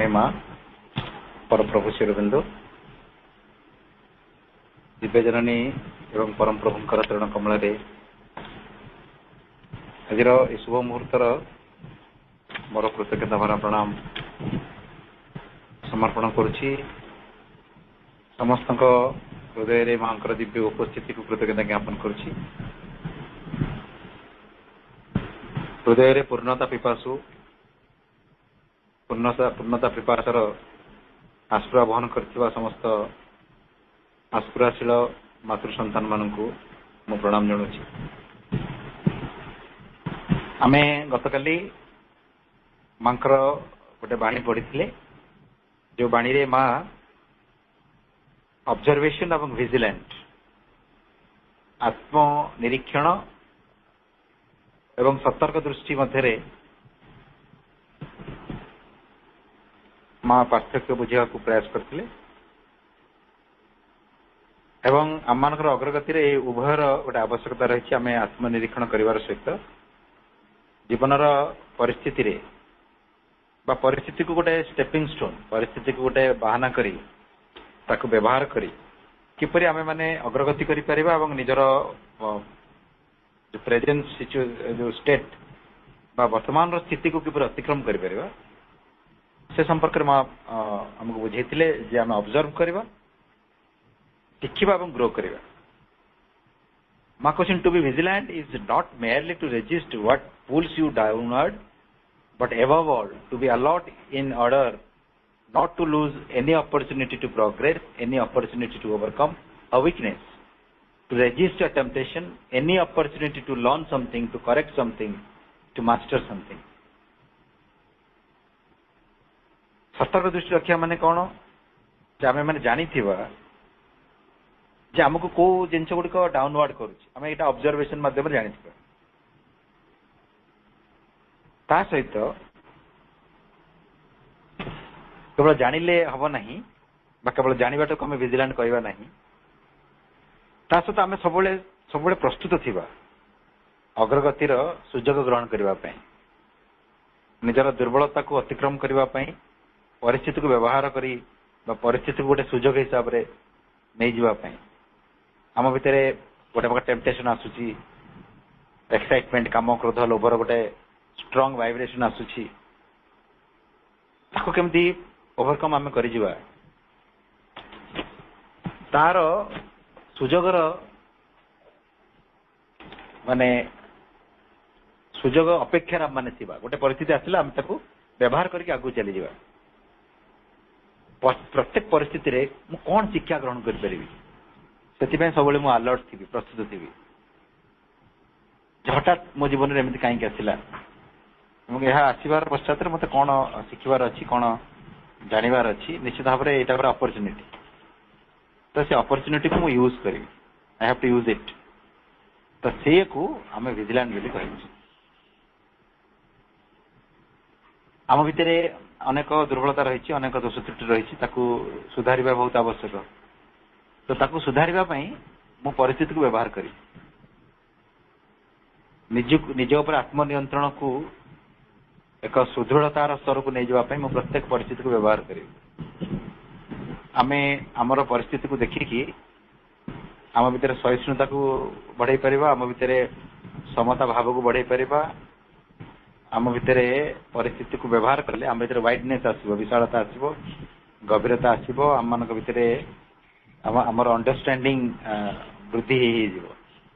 स्वामी माँ परप्रभु श्रीअरविंद दिव्यजननी एवं परम प्रभुंकर चरण कमल आज शुभ मुहूर्तर मोर कृतज्ञता भरा प्रणाम समर्पण करुछि। समस्त हृदय माँ दिव्य उपस्थिति को कृतज्ञता ज्ञापन करुछि। हृदय पूर्णता पिपासु पूर्णता पिपासर आस्पुरा बहन करथिबा समस्त आस्पुराशील मातृ संतान मानकु मु प्रणाम जणुछि। आमे गतकाली मांकर गोटे बाणी पढ़ी जो बाणी रे माँ ऑब्जर्वेशन एवं विजिलेंट आत्म निरीक्षण एवं सतर्क दृष्टि मध्य माँ पार्थक्य बुझा प्रयास करते एवं आम अग्रगति उभयर गोटे आवश्यकता रही आम आत्मनिरीक्षण कर सहित जीवन परिस्थिति रे बा परिस्थिति को गोटे स्टेपिंग स्टोन परिस्थिति को गोटे बाहाना करी ताकु व्यवहार करी किपरि आमे माने अग्रगति करि परिबा एवं निजर जो प्रेजेंट जो स्टेट बा वर्तमान स्थिति को किपरि अतिक्रम करि परिबा से संपर्क में हमको बुझेइतिले जे आमे ऑब्जर्व करबा शिखिबा एवं ग्रो करबा। My question to be vigilant is not merely to resist what pulls you downward but above all to be alert in order not to lose any opportunity to progress, any opportunity to overcome a weakness, to resist a temptation, any opportunity to learn something, to correct something, to master something. सतर्क दृष्टि रखिया माने कौन जे आमे माने जानी थिबा जे हमको को जिंस गुडी को डाउनवर्ड करूची आमे एटा ऑब्जर्वेशन माध्यम रे जानि थिबा ता सहित केवल जानिले हब नहीं बा केवल जानिबाटा को आमे विजिलेंट कहबा नहीं ता सहित आमे सबले प्रस्तुत थिबा अग्रगतिर सुजोग ग्रहण करबा पई निजर दुर्बलता को अतिक्रम करबा पई परिस्थिति को व्यवहार करी बा परिस्थिति को गोटे सुजोग हिसाब रे नै जिबा पई आम भितरे गोटे प्रकार टेम्पटेशन आसुची एक्साइटमेंट काम क्रोध लोभर गोटे स्ट्रॉन्ग वाइब्रेशन आसुची ताको केमती ओवरकम आमे करि जिबा तार सुजोगर माने सुजोग अपेक्षा माने थिबा गोटे परिस्थिति आसिला आमे ताको व्यवहार करके आगु चली जिबा। प्रत्येक परिस्थिति रे मु कोन शिक्षा ग्रहण कर परिबी सेति सब मु अलर्ट थी प्रस्तुत थी हठात मो जीवन में एमती कहीं आसला आसबार पश्चात मत कौन शिखबार अच्छी कौन जानवर अच्छी निश्चित भाव में यहाँ अपरच्युनिटी तो से अपरच्युनिटी को मुझे यूज करी I have to use it तो से को आम विजिलेंट बोली कह आम भितर अनेक दुर्बलता रही अनेक दोष त्रुटि रही सुधार बहुत आवश्यक तो ताकू सुधारिबा पई मु परिस्थिति को व्यवहार करी निज उपर आत्मनियंत्रण को एक सुदृढ़तार स्तर को नहीं जावाई मु प्रत्येक परिस्थिति को व्यवहार करी आमे आमर परिस्थिति को देखिकी आम भितर सहिष्णुता को बढ़ाई परिबा आम भितर समता भाव को बढ़ाई परिबा आम भितर परिस्थिति को व्यवहार कले आम भितर वाइडनेस आसीबो विशालता आसीबो गभीरता आसीबो आम मानक भितर आमर अंडरस्टैंडिंग वृद्धि ही जीवो।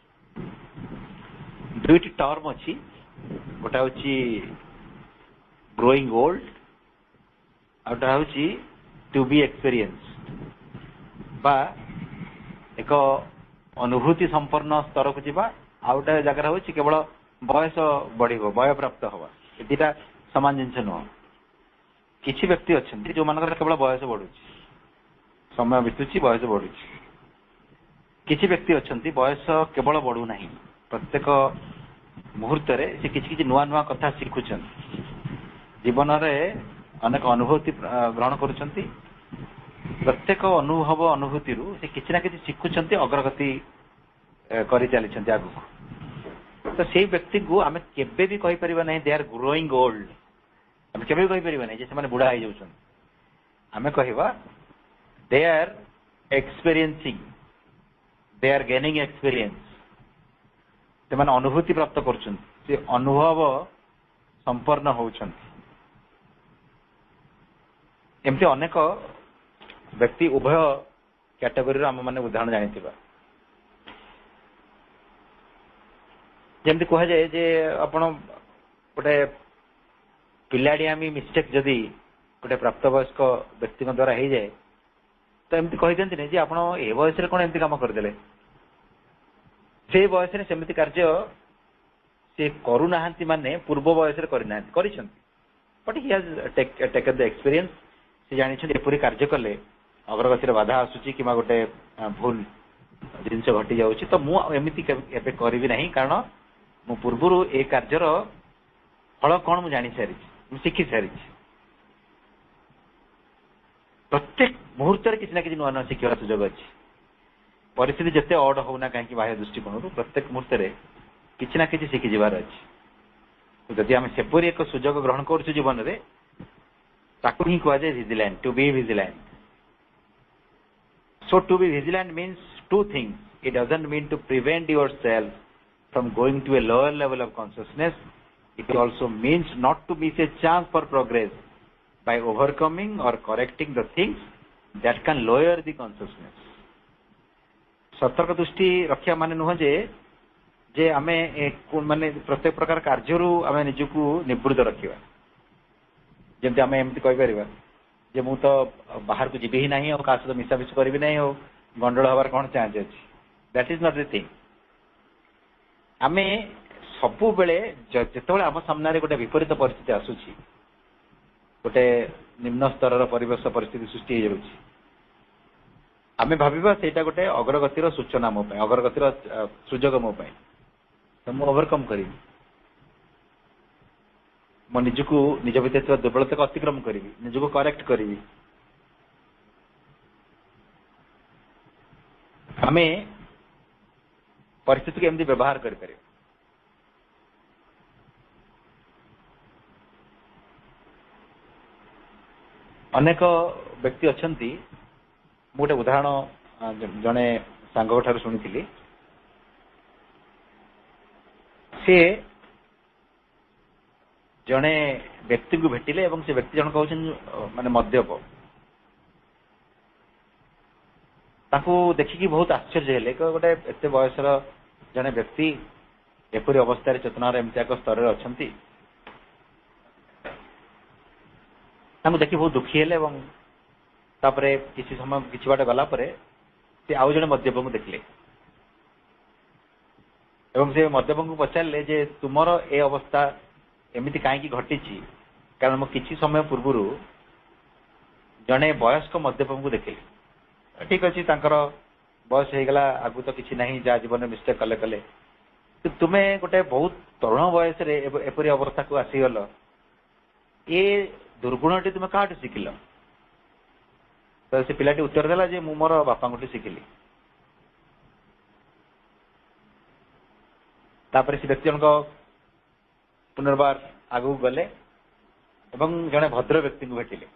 दुईटी टर्म अच्छी गोटा हूँ ग्रोइंग ओल्ड आउटा हूँ टू बी एक्सपीरियंस बा एक अनुभूति संपन्न स्तर को जीवा आउटा जगह हूँ केवल बयस बढ़ बय प्राप्त हवा दुटा सामान जिनस नुह किसी व्यक्ति अच्छा जो मान केवल बयस बढ़ुची समय बीतुची बयस बढ़ुची किसी व्यक्ति अच्छा बयस केवल बढ़ुना प्रत्येक मुहूर्त से किसी नुआ नुआ कथा शिखुं जीवन में अनेक अनुभूति ग्रहण करुँच प्रत्येक अनुभव अनुभूति से किसी ना कि शिखुं अग्रगति कर चली आगु तो से व्यक्ति को आम के कहीपर ना दे आर ग्रोइंग ओल्ड आम के बुढ़ा हो जाऊँ आमे कहवा they are experiencing, they are gaining experience, से माने अनुभूति प्राप्त करछन, से अनुभव संपन्न होछन। एमती अनेक व्यक्ति उभय कैटेगरी आम मैंने उदाहरण जानी जमती कह जाए जे आपण गोटे पिलाड़ियामी मिस्टेक जदि गोटे प्राप्तवयस्क व्यक्ति द्वारा हो जाए तो एमती कही दिखती जे आपण ए बयस कौन एमती कम करदे, से बयस सेमती कार्य से करूना माने पूर्व बयस कर but he has taken the experience, से जानी एपरी कार्य कले अग्रगति बाधा आसूची कि गोटे भूल जिनस घटी जाऊँ तो मुझे करी ना, कारण मु पूर्वर ए कार्यर फल कौन मुझे जानी सारी शिखी सारी प्रत्येक मुहूर्त किसी ना किसी नुआ नुआ शिखार सुजोग अच्छी। परिस्थिति जिते अड होना कहीं बाह्य दृष्टिकोण प्रत्येक मुहूर्त किसी ना किसी शिखी जबार अच्छी। जदि आम सेपरी एक सुजोग ग्रहण कर जीवन में ताकू ही कहुए vigilant, to be vigilant. So to be vigilant means two things. It doesn't mean to prevent yourself from going to a lower level of consciousness. It also means not to miss a chance for progress by overcoming or correcting the things that can lower the consciousness. सतर्क दृष्टि रखा माने नुह जे आमे माने प्रत्येक प्रकार कार्यरू आमे निजकू निवृत्त रखिबा। जेमति आमे एमति कहि परिबा जे मु तो बाहर को जीवी ही नहीं और का सहित मिसामिश करी नहीं हो गंडल हबार कौन चांस अच्छी। That is not the thing. आमे सबु बेले जेतेबेले आम सामने गोटे विपरीत परिस्थिति आसूची, गोटे निम्न स्तर परिवेश परिस्थिति सृष्टि हो जाउची, आमे भाबिबा सेटा गोटे अग्रगतिर सूचना मो पय, अग्रगतिर सुजोग मो पय, तो मु ओवरकम करी, मो निजको निज भीतर दुर्बलता को अतिक्रम करी, निजको करेक्ट करी। आमे परिस्थिति को एमती व्यवहार करि परिबा। अनेक व्यक्ति अछंती, गोटे उदाहरण जने सांग ठार शुणी, सी जड़े व्यक्ति को भेटिले एवं से व्यक्ति जन कहते माने मद्यप, ताकू देखिकी बहुत आश्चर्य हेले गोटे एत बयसर जड़े व्यक्ति एपरी अवस्था चेतनार एमती एक स्तर अच्छी, देखी बहुत दुखी हेले एवं तापरे किसी समय किसी बाटे गला परे से आउ जड़े मद्यप को देखले एवं से मद्यप को पचारे जे तुमर ए अवस्था एमती कहीं घटी, कारण मु किसी समय पूर्व जड़े वयस्क मद्यप को देखिली। ठीक अच्छे बयस हो गला आगु तो किसी ना जहाँ जीवन में मिस्टेक कले कले, तुम्हें गोटे बहुत तरुण बयस एपरी अवस्था को आसीगल, ये दुर्गुणटी तुम्हें क्या शिखिल? तो से पिलाटी उत्तर देला जे मु मोर बापा को शिखिली। तापर से व्यक्ति जन पुनर्बार आगू गले एवं जड़े भद्र व्यक्ति को भेटिले।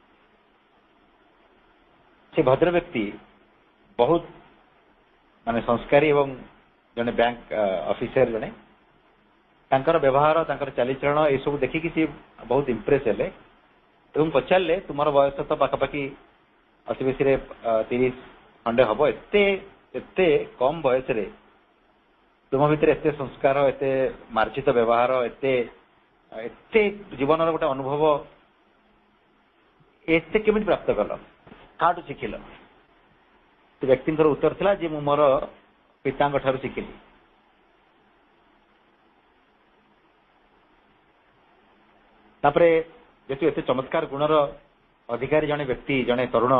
से भद्र व्यक्ति बहुत माने संस्कारी एवं जड़े बैंक ऑफिसर जड़े तांकर व्यवहार तांकर चालीचरण ये सब देखिकी सी बहुत इम्प्रेस हेले एवं पचारे तुम बयस तो पाखापाखि अति बेसी 30 खंडे हम, एते कम बयस तुम भीतर एत संस्कार एत मार्जित व्यवहार एते जीवन गोटे अनुभव एते केमिति प्राप्त कल, काटू शिखिल? तो व्यक्ति उत्तर थिला जे मु मोर पिता ठारू शिखिली। तापरे जेतु एते चमत्कार गुणर अधिकारी जने व्यक्ति जने तरुण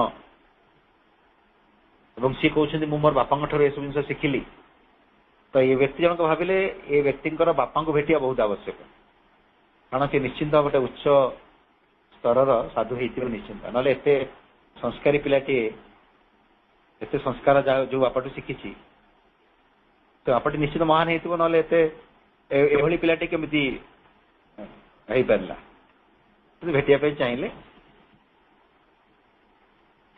एवं सी कहते मु मोर बापा ठारू ए सब जिन शिखिली, तो ये व्यक्ति जनक भाविले ये व्यक्ति बापा को भेटिया बहुत आवश्यक, कारण सी निश्चिंत गोटे उच्च स्तर साधु हो निश्चिंत, ना एत संस्कारी पिलाटी एत संस्कार जो बापाटू शिखी तो बापाटी निश्चित महान हो ना एभली पिलाटी केमी हो पारा भेटिया चाहिए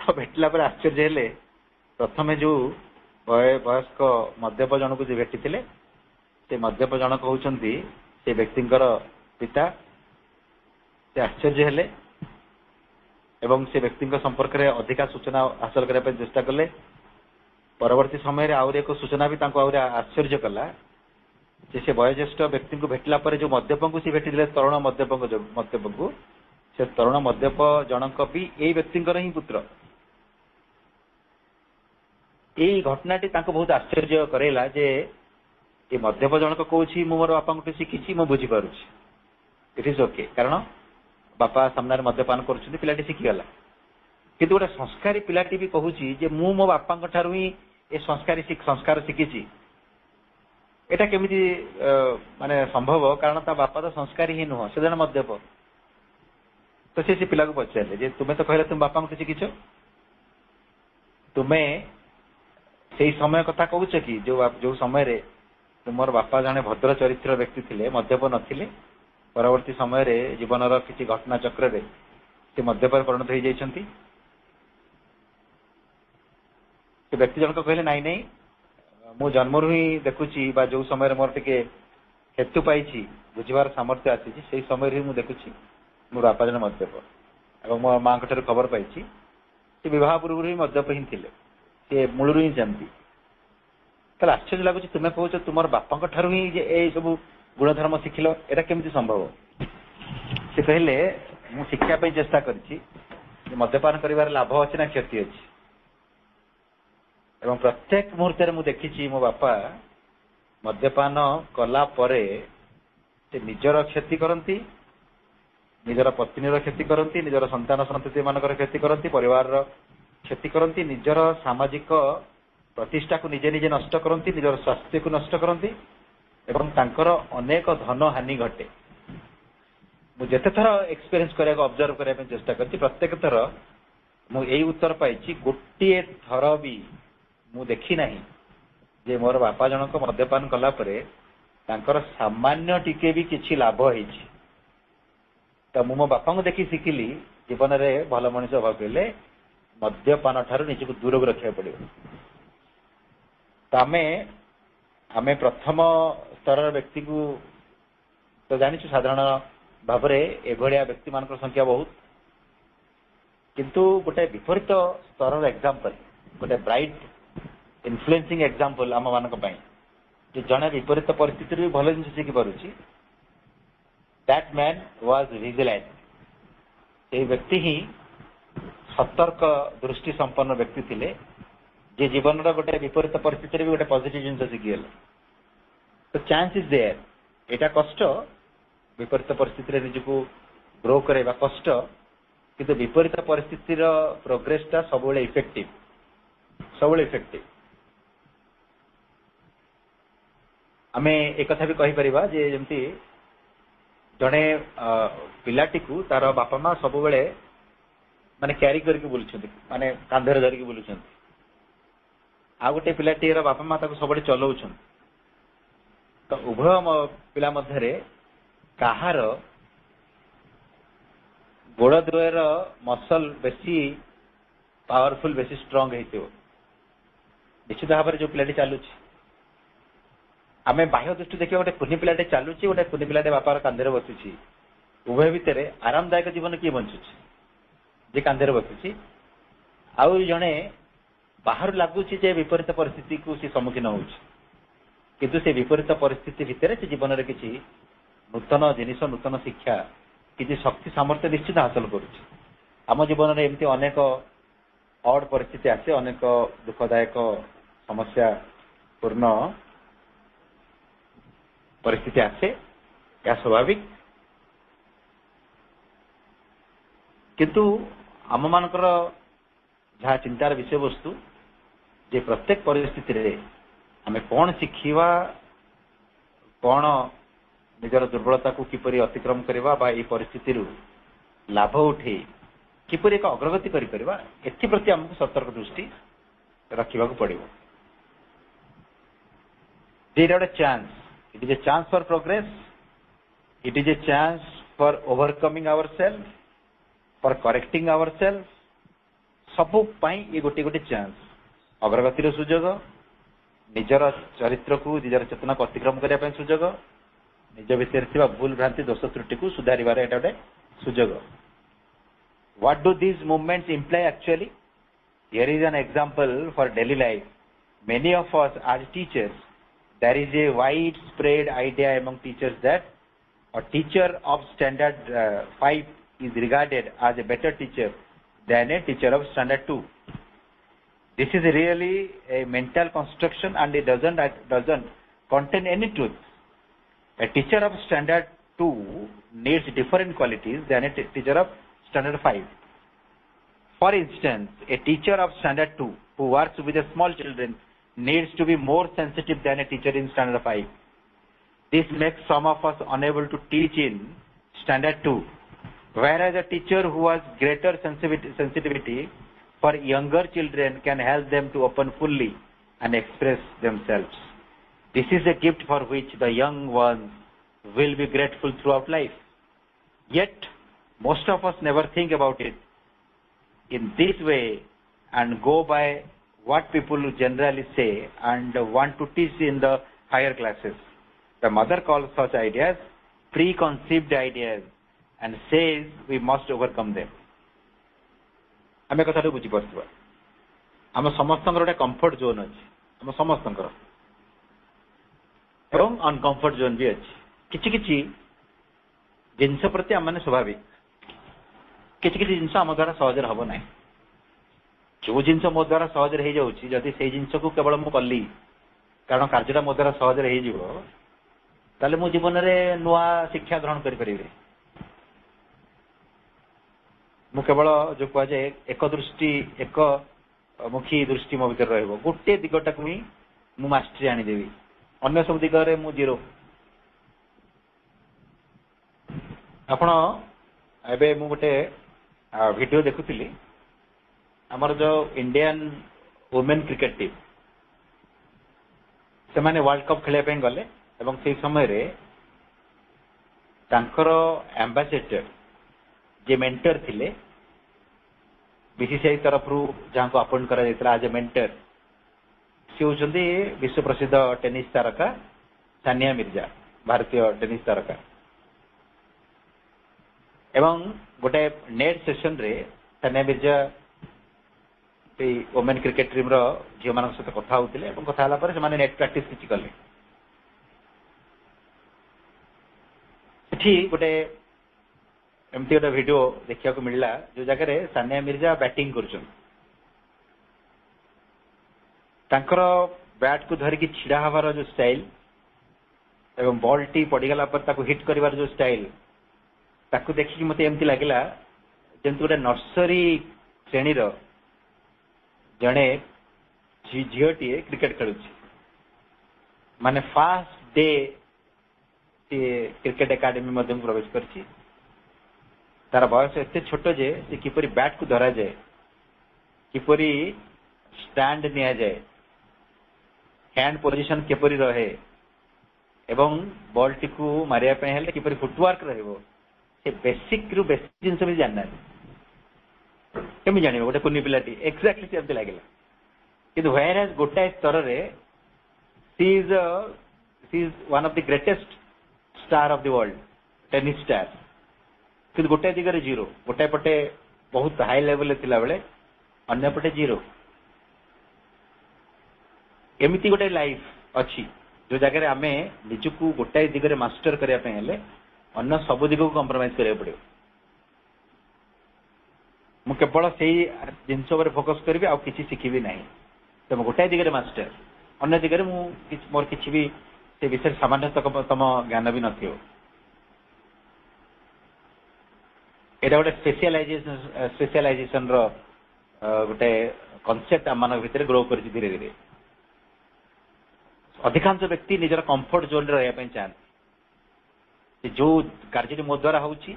तो भेटिला पर आश्चर्य हेले प्रथमे जो वयस्क मद्यप जनक जो भेटी से मद्यप जनक होउचंती से व्यक्तिंकर पिता से आश्चर्य हेले एवं से व्यक्ति संपर्क में अधिका सूचना हासिल करने चेष्टा कले परवर्ती समय आउर एक सूचना भी आश्चर्य कला से वयोज्येष्ठ व्यक्ति को भेटला पर जो मद्यप को सी भेटी तरुण मद्यप को से तरुण मद्यप जनक भी यही व्यक्ति ही पुत्र यही घटनाटी बहुत आश्चर्य करेला जे ये मद्यप जनक कौन मोर बापा शिखी मु बुझीपार इट इज ओके कारण बापा सामने मद्यपान कर पिलाटी शिखीगला किंतु गोटे संस्कारी पिलाटी भी कहूँ मु मो बापा ठारू ही ए संस्कार शिखी एटा केमिति माने संभव कारण ता बापा तो संस्कारी ही नुह से जन मद्यप तो से पिला को पचारे जे तुम्हें तो कहले तुम बापा को शिखीच तुम्हें से समय कथा कहूच कि जो समय तुमर बापा जने भद्र चरित्र व्यक्ति थे मद्यप नथिले परवर्ती समय रे जीवन किसी घटना चक्र रे से मद्यप परिणत हो जाइछंती से व्यक्ति जनक कहले नाई नाई मु जन्मरु ही देखुची बा जो समय मोर टिके हेतु पाइछि बुझिबार सामर्थ्य आछि से समय रे मु देखुची मोर बापा जने मद्यप एवं मो मां ठार खबर पाइछि से विवाह पूर्व ही मद्यप ही थिले से मूलरू ही जानती ताले आश्चर्य लगुच तुम्हें कौच तुम बापा ठारू ही ये सब गुणधर्म शिखिल एटा केमती संभव से कहले मु शिक्षा चेष्टा करी मद्यपान कर लाभ अच्छी ना क्षति अच्छी एवं प्रत्येक मुहूर्त मु देखी मो बापा मद्यपान कला परे से निजर क्षति करती निजर पत्नीर क्षति करती निजर संतान संतति मानकर क्षति करती परिवार क्षति करती निजर सामाजिक प्रतिष्ठा को निजे निजे नष्ट करती निजर स्वास्थ्य को नष्ट करती एवं तांकर अनेक धन हानि घटे मुझे थर एक्सपीरियंस करने ऑब्जर्व करने चेष्टा करती प्रत्येक थर मुझे उत्तर पाई गोटे थर भी मु देखी ना जे मोर बापा जनक मद्यपान कला परे तांकर सामान्य टिके भी किछि लाभ होइछि तो मु मो बापा को देखी शिखिली जीवन में भल मनुष्य हवा पहले मद्यपान ठारू निजक दूर को रखा पड़े तो आमे प्रथम स्तर व्यक्ति को तो जानी साधारण भाव में एभलिया व्यक्ति मान संख्या बहुत किंतु गोटे विपरीत स्तर एग्जांपल गोटे ब्राइट इन्फ्लुएंसिंग एग्जांपल आम मान जड़े विपरीत परिस्थिति भी भल जिन शिखि पारुछि दैट मैन वाज विजिलेंट ये व्यक्ति ही सतर्क दृष्टि संपन्न व्यक्ति थिले जे जीवन गोटे विपरीत परिस्थिति भी गोटे पॉजिटिव जिन शिखिगले तो चांस इज देयर एटा कष्ट विपरीत परिस्थिति निजको ग्रो करवा कष्ट किंतु विपरीत परिस्थिति प्रोग्रेसटा सब इफेक्टिव आमे एक कथा भी कहि परिबा जे जेमती जड़े पिलाटी को तार बापा माँ सब बेले माने क्यारी करके बुलुछंती माने कांधरे धरिकी बुलुछंती आ गोटे पिलाटीर बापा माँ सब चलाउछन तो उभय पिला मध्यरे काहार गोड़ द्वयर मसल बेसी पावरफुल बेसी स्ट्रांग हेतिबो निश्चित भाव में जो पिलाटी चलुची आमे बाह्य दृष्टि देखिए गोटे कुनी पिलाटे चलुची गोटे कुनी पिलाटे बापार कांधरे बसुची उभय भितर आरामदायक जीवन किए बंचुची जे कांधरे बसुची आउ जणे बाहर लगुच विपरीत परिस्थिति को सी सम्मुखीन होउची किंतु से विपरीत परिस्थिति भितर से जीवन में किसी नूतन जिनिस नूतन शिक्षा किसी शक्ति सामर्थ्य निश्चित हासिल करुच्ची आम जीवन में एमती अनेक ऑड परिस्थिति आसे अनेक दुखदायक समस्या पूर्ण परिस्थिति आसे या स्वाभाविक किंतु आम मानकर जहाँ चिंतार विषय वस्तु जे प्रत्येक परिस्थिति रे आमे कौन शिखिवा कौन निजर दुर्बलता को किपरि अतिक्रम करवा बा ए परिस्थिति रु लाभ उठे किपरि एक अग्रगति करि परबा एथि प्रति हमको सतर्क दृष्टि रखिबा को पड़िबो there are a chance it is a chance for progress it is a chance for overcoming ourself for correcting ourself ସବୁ ପାଇଁ ଏ ଗୋଟିଏ ଗୋଟିଏ ଚାନ୍ସ ଅଗ୍ରଗତିର ସୁଯୋଗ ନିଜର ଚରିତ୍ରକୁ ନିଜର ଚେତନାକୁ ଅତିକ୍ରମ କରିବା ପାଇଁ ସୁଯୋଗ ନିଜ ଭିତରେ ଥିବା ଭୁଲ ଭ୍ରାନ୍ତି ଦୋଷ ତ୍ରୁଟିକୁ ସୁଧାରିବାର ଏଟା ଗୋଟେ ସୁଯୋଗ what do these movements imply actually here is an example for daily life many of us as teachers there is a widespread idea among teachers that a teacher of standard 5 is regarded as a better teacher than a teacher of standard 2 this is really a mental construction and it doesn't contain any truth a teacher of standard 2 needs different qualities than a teacher of standard 5 for instance a teacher of standard 2 who works with the small children needs to be more sensitive than a teacher in standard 5 this makes some of us unable to teach in standard 2 whereas a teacher who has greater sensitivity for younger children can help them to open fully and express themselves this is a gift for which the young ones will be grateful throughout life yet most of us never think about it in this way and go by what people generally say and want to teach in the higher classes. The mother calls such ideas preconceived ideas and says we must overcome them. ଆମେ କଥାଟା ବୁଝିପାରୁଥିବା ଆମ ସମସ୍ତଙ୍କର ଗୋଟେ comfort zone ଅଛି ଆମ ସମସ୍ତଙ୍କର ଏବଂ ଅନକମ୍ଫର୍ଟ zone ବି ଅଛି କିଛି କିଛି ଜିନିଷ ପ୍ରତି ଆମମାନେ ସ୍ୱାଭାବିକ କିଛି କିଛି ଜିନିଷ ଆମ ଦ୍ୱାରା ସହଜରେ ହବ ନାହିଁ ଯୋଉ ଜିନିଷ ମୋ ଦ୍ୱାରା ସହଜରେ ହେଇଯାଉଛି ଯଦି ସେଇ ଜିନିଷକୁ କେବଳ ମୁଁ କଲି କାରଣ କାର୍ଯ୍ୟଟା ମୋ ଦ୍ୱାରା ସହଜରେ ହେଇଯିବ ତାହେଲେ ମୁଁ ଜୀବନରେ ନୂଆ ଶିକ୍ଷା ଗ୍ରହଣ କରିପାରିବି ମୁଁ କେବଳ ଯୋଉ କୁହାଯାଏ ଏକମୁଖୀ ଦୃଷ୍ଟି ମୋ ଭିତରେ ରହିବ ଗୋଟେ ଦିଗଟାକୁ ହିଁ ମୁଁ ମାଷ୍ଟରୀ ଆଣିଦେବି ଅନ୍ୟ ସବୁ ଦିଗରେ ମୁଁ ଜିରୋ ଆପଣ ଏବେ ମୁଁ ଗୋଟେ ଭିଡିଓ ଦେଖୁଥିଲି ଆମର ଯୋଉ ଇଣ୍ଡିଆନ ୱୁମେନ୍ କ୍ରିକେଟ ଟିମ୍ ସେମାନେ ୱାର୍ଲଡ କପ୍ ଖେଳିବା ପାଇଁ ଗଲେ ଏବଂ ସେଇ ସମୟରେ ତାଙ୍କର ଆମ୍ବାସେଡର ଯେ ମେଣ୍ଟର ଥିଲେ ବିସିସିଆଇ ତରଫରୁ ଯାହାଙ୍କୁ ଆପଏଣ୍ଟ କରାଯାଇଥିଲା ଆଜ୍ ଏ ମେଣ୍ଟର ସେ ହେଉଛନ୍ତି ବିଶ୍ୱ ପ୍ରସିଦ୍ଧ ଟେନିସ ତାରକା ସାନିଆ ମିର୍ଜା ଭାରତୀୟ ଟେନିସ ତାରକା ଏବଂ ଗୋଟେ ନେଟ୍ ସେସନରେ ସାନିଆ ମିର୍ଜା ସେଇ ଓମେନ୍ କ୍ରିକେଟ ଟିମ୍ର ଝିଅମାନଙ୍କ ସହିତ କଥା ହେଉଥିଲେ ଏବଂ କଥା ହେଲା ପରେ ସେମାନେ ନେଟ୍ ପ୍ରାକ୍ଟିସ୍ କିଛି କଲେ ସେଠି ଗୋଟେ ଏମିତି ଗୋଟେ ଭିଡିଓ ଦେଖିବାକୁ ମିଳିଲା ଯୋଉ ଜାଗାରେ ସାନିଆ ମିର୍ଜା ବ୍ୟାଟିଂ କରୁଛନ୍ତି ତାଙ୍କର ବ୍ୟାଟକୁ ଧରିକି ଛିଡା ହେବାର ଯୋଉ ଷ୍ଟାଇଲ ଏବଂ ବଲଟି ପଡିଗଲା ପରେ ତାକୁ ହିଟ୍ କରିବାର ଯୋଉ ଷ୍ଟାଇଲ ତାକୁ ଦେଖିକି ମତେ ଏମିତି ଲାଗିଲା ଯେମିତି ଗୋଟେ ନର୍ସରୀ ଶ୍ରେଣୀର ଜଣେ ଝିଅଟିଏ କ୍ରିକେଟ ଖେଳୁଛି ମାନେ ଫାଷ୍ଟ ଡେ କ୍ରିକେଟ ଏକାଡେମୀ ମଧ୍ୟକୁ ପ୍ରବେଶ କରିଛି ତାର ବୟସ ଏତେ ଛୋଟ ଯେ ସେ କିପରି ବ୍ୟାଟକୁ ଧରାଯାଏ କିପରି ଷ୍ଟାଣ୍ଡ ନିଆଯାଏ ହ୍ୟାଣ୍ଡ ପୋଜିସନ କିପରି ରହେ ଏବଂ ବଲଟିକୁ ମାରିବା ପାଇଁ ହେଲେ କିପରି ଫୁଟୱାର୍କ ରହିବ ସେ ବେସିକରୁ ବେସିକ ଜିନିଷ ବି ଜାଣିନାହାନ୍ତି କେମିତି ଜାଣିବ ଗୋଟେ କୁନି ପିଲାଟି ଏକ୍ଜାକ୍ଟଲି ସେମିତି ଲାଗିଲା କିନ୍ତୁ ହ୍ୱେର୍ ଆଜ୍ ଗୋଟାଏ ସ୍ତରରେ she is one of the greatest star of the world tennis star କିନ୍ତୁ ଗୋଟାଏ ଦିଗରେ ଜିରୋ ଗୋଟାଏ ପଟେ ବହୁତ ହାଇ ଲେଭେଲରେ ଥିଲାବେଳେ ଅନ୍ୟପଟେ ଜିରୋ ଏମିତି ଗୋଟେ ଲାଇଫ ଅଛି ଯୋଉ ଜାଗାରେ ଆମେ ନିଜକୁ ଗୋଟାଏ ଦିଗରେ ମାଷ୍ଟର କରିବା ପାଇଁ ହେଲେ ଅନ୍ୟ ସବୁ ଦିଗକୁ କମ୍ପ୍ରମାଇଜ କରିବାକୁ ପଡିବ ମୁଁ କେବଳ ସେଇ ଜିନିଷ ଉପରେ ଫୋକସ କରିବି ଆଉ କିଛି ଶିଖିବି ନାହିଁ ତ ମୁଁ ଗୋଟାଏ ଦିଗରେ ମାଷ୍ଟର ଅନ୍ୟ ଦିଗରେ ମୁଁ ମୋର କିଛି ବି ସେ ବିଷୟରେ ସାମାନ୍ୟତମ ଜ୍ଞାନ ବି ନଥିବ ଏଇଟା ଗୋଟେ ସ୍ପେସିଆଲାଇଜେସନର ଗୋଟେ କନସେପ୍ଟ ଆମମାନଙ୍କ ଭିତରେ ଗ୍ରୋ କରିଛି ଧୀରେ ଧୀରେ ଅଧିକାଂଶ ବ୍ୟକ୍ତି ନିଜର କମ୍ଫର୍ଟ ଜୋନରେ ରହିବା ପାଇଁ ଚାହାନ୍ତି ଯୋଉ କାର୍ଯ୍ୟଟି ମୋ ଦ୍ୱାରା ହଉଛି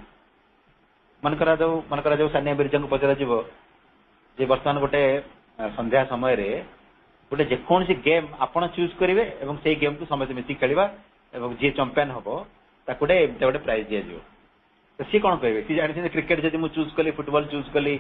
ମନେକର ଯୋଉ ସାନିଆ ମିର୍ଜାଙ୍କୁ ପଚରାଯିବ ଯେ ବର୍ତ୍ତମାନ ଗୋଟେ ସନ୍ଧ୍ୟା ସମୟରେ ଗୋଟେ ଯେକୌଣସି ଗେମ୍ ଆପଣ ଚୁଜ୍ କରିବେ ଏବଂ ସେଇ ଗେମ୍କୁ ସମସ୍ତେ ମିଶିକି ଖେଳିବା ଏବଂ ଯିଏ ଚମ୍ପିଆନ ହବ ତାକୁ ଗୋଟେ ପ୍ରାଇଜ ଦିଆଯିବ ତ ସିଏ କଣ କହିବେ ସିଏ ଜାଣିଛନ୍ତି କ୍ରିକେଟ ଯଦି ମୁଁ ଚୁଜ୍ କଲି ଫୁଟବଲ ଚୁଜ୍ କଲି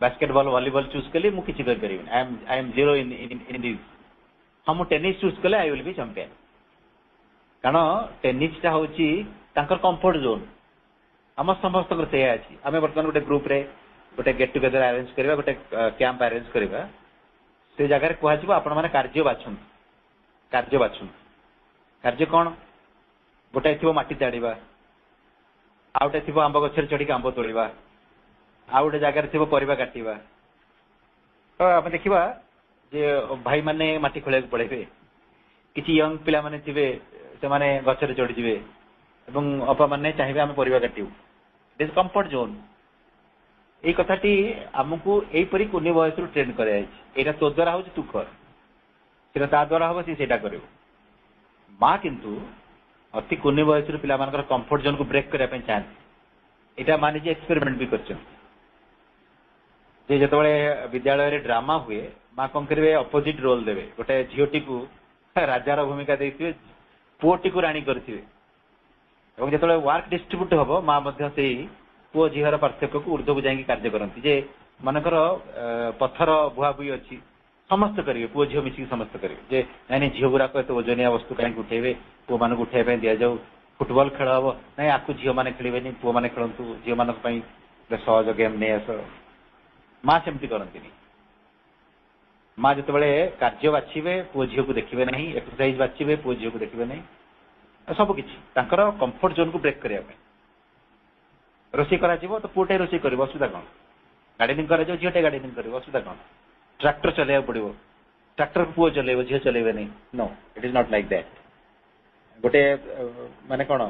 बास्केटबॉल वॉलीबॉल चूज कली मु किछि कर परिबिन I am zero in this हम टेनिस चूज कले आई विल बी चैंपियन कारण टेनिस टा होची तांकर कंफर्ट जोन हम समस्त को से अछि हमें वर्तमान गोटे ग्रुप रे गोटे गेट टुगेदर अरेंज करबा गोटे कैंप अरेंज करबा से जगह रे कुआ जिवो आपण माने कार्य बाछुन कार्य कोन गोटे थिबो माटी ताड़ीबा आ गोटे थिबो आंब गछर चढ़ी आंब तोड़ीबा आ गोटे जगह रे थिबो परिबा काटीबा तो आप देखिबा जे भाई माने माटी खोले पड़ेबे किछि यंग पिला माने थिबे से माने गछर चढ़ी जिवे एवं अपा माने चाहिबे हम परिबा काटिउ इट इज कंफर्ट जोन এই কথাটি আমକୁ এইপରି କୁନି ବୟସରୁ ଟ୍ରେନ୍ କରାଯାଇଛି ଏଇଟା ତୋ ଦ୍ୱାରା ହଉଛି ତୁ କର ସେଟା ତା ଦ୍ୱାରା ହବ ସେଇଟା କରିବ ମା କିନ୍ତୁ ଅତି କୁନି ବୟସରୁ ପିଲାମାନଙ୍କର କମ୍ଫର୍ଟ ଜୋନକୁ ବ୍ରେକ୍ କରିବା ପାଇଁ ଚାହାନ୍ତି ଏଇଟା ମା ନିଜେ ଏକ୍ସପେରିମେଣ୍ଟ ବି କରିଛନ୍ତି ଯେ ଯେତେବେଳେ ବିଦ୍ୟାଳୟରେ ଡ୍ରାମା ହୁଏ ମା କଣ କରିବେ ଅପୋଜିଟ ରୋଲ ଦେବେ ଗୋଟେ ଝିଅଟିକୁ ରାଜାର ଭୂମିକା ଦେଇଥିବେ ପୁଅଟିକୁ ରାଣୀ କରିଥିବେ ଏବଂ ଯେତେବେଳେ ୱାର୍କ ଡିଷ୍ଟ୍ରିବ୍ୟୁଟ ହବ ମା ମଧ୍ୟ ସେଇ पुओ झीर पार्थक्य को ऊर्ध्व को जाकि कार्य करती जे मनकर पत्थर बुआबुई अच्छी समस्त करेंगे पुओ झील मिसिक समस्त करेंगे जे नाई झील गुराक एत ओजनिया वस्तु कहीं उठेबे पुओ मान उठाई दि जाऊ फुटबॉल खेल हम ना आपको झील मैंने खेलें पुओ मैंने खेलतु झील मान सहज गेम नहीं आस माँ सेमती करती माँ जो कार्य बाछे पुओ झील को देखिए ना एक्सरसाइज बाछे पुओ झील को देखिए ना सबकि कंफर्ट जोन को ब्रेक करने रोषे करा तो पुटे रोषे कर असुविधा कौन गार्डेनिंग कर झीटे गार्डेनिंग कर असुविधा कौन ट्रैक्टर चलैया पड़ो ट्रैक्टर पुओ चलेब झील चलेबे नहीं no it is not like that गोटे माने कौन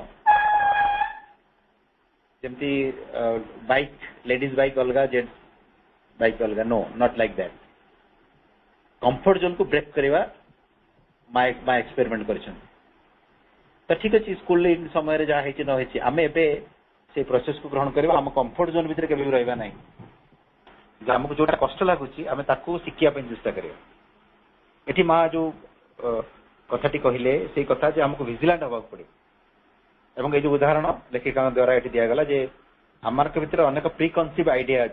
जमती बाइक लेडीज बाइक अलग जेंट्स बाइक अलग no not like that comfort zone को ब्रेक करवा माँ एक्सपेरिमेंट कर तो ठीक अच्छे स्कूल समय जहाँ न आम ए से प्रोसेस को ग्रहण करवा आम कंफर्ट जोन भितर केबे भी रहबा नहीं जो हमको जोटा कष्ट लागुची आमे ताकू शिखिया पे चेष्टा करिया एठी माँ जो कथाटी कहले से कथा जे हमको विजिलेंट होबा पड़े एवं ये जो उदाहरण लेखिका द्वारा एठी दिया गला जे आमार के भितर अनेक प्री कन्सीव आइडिया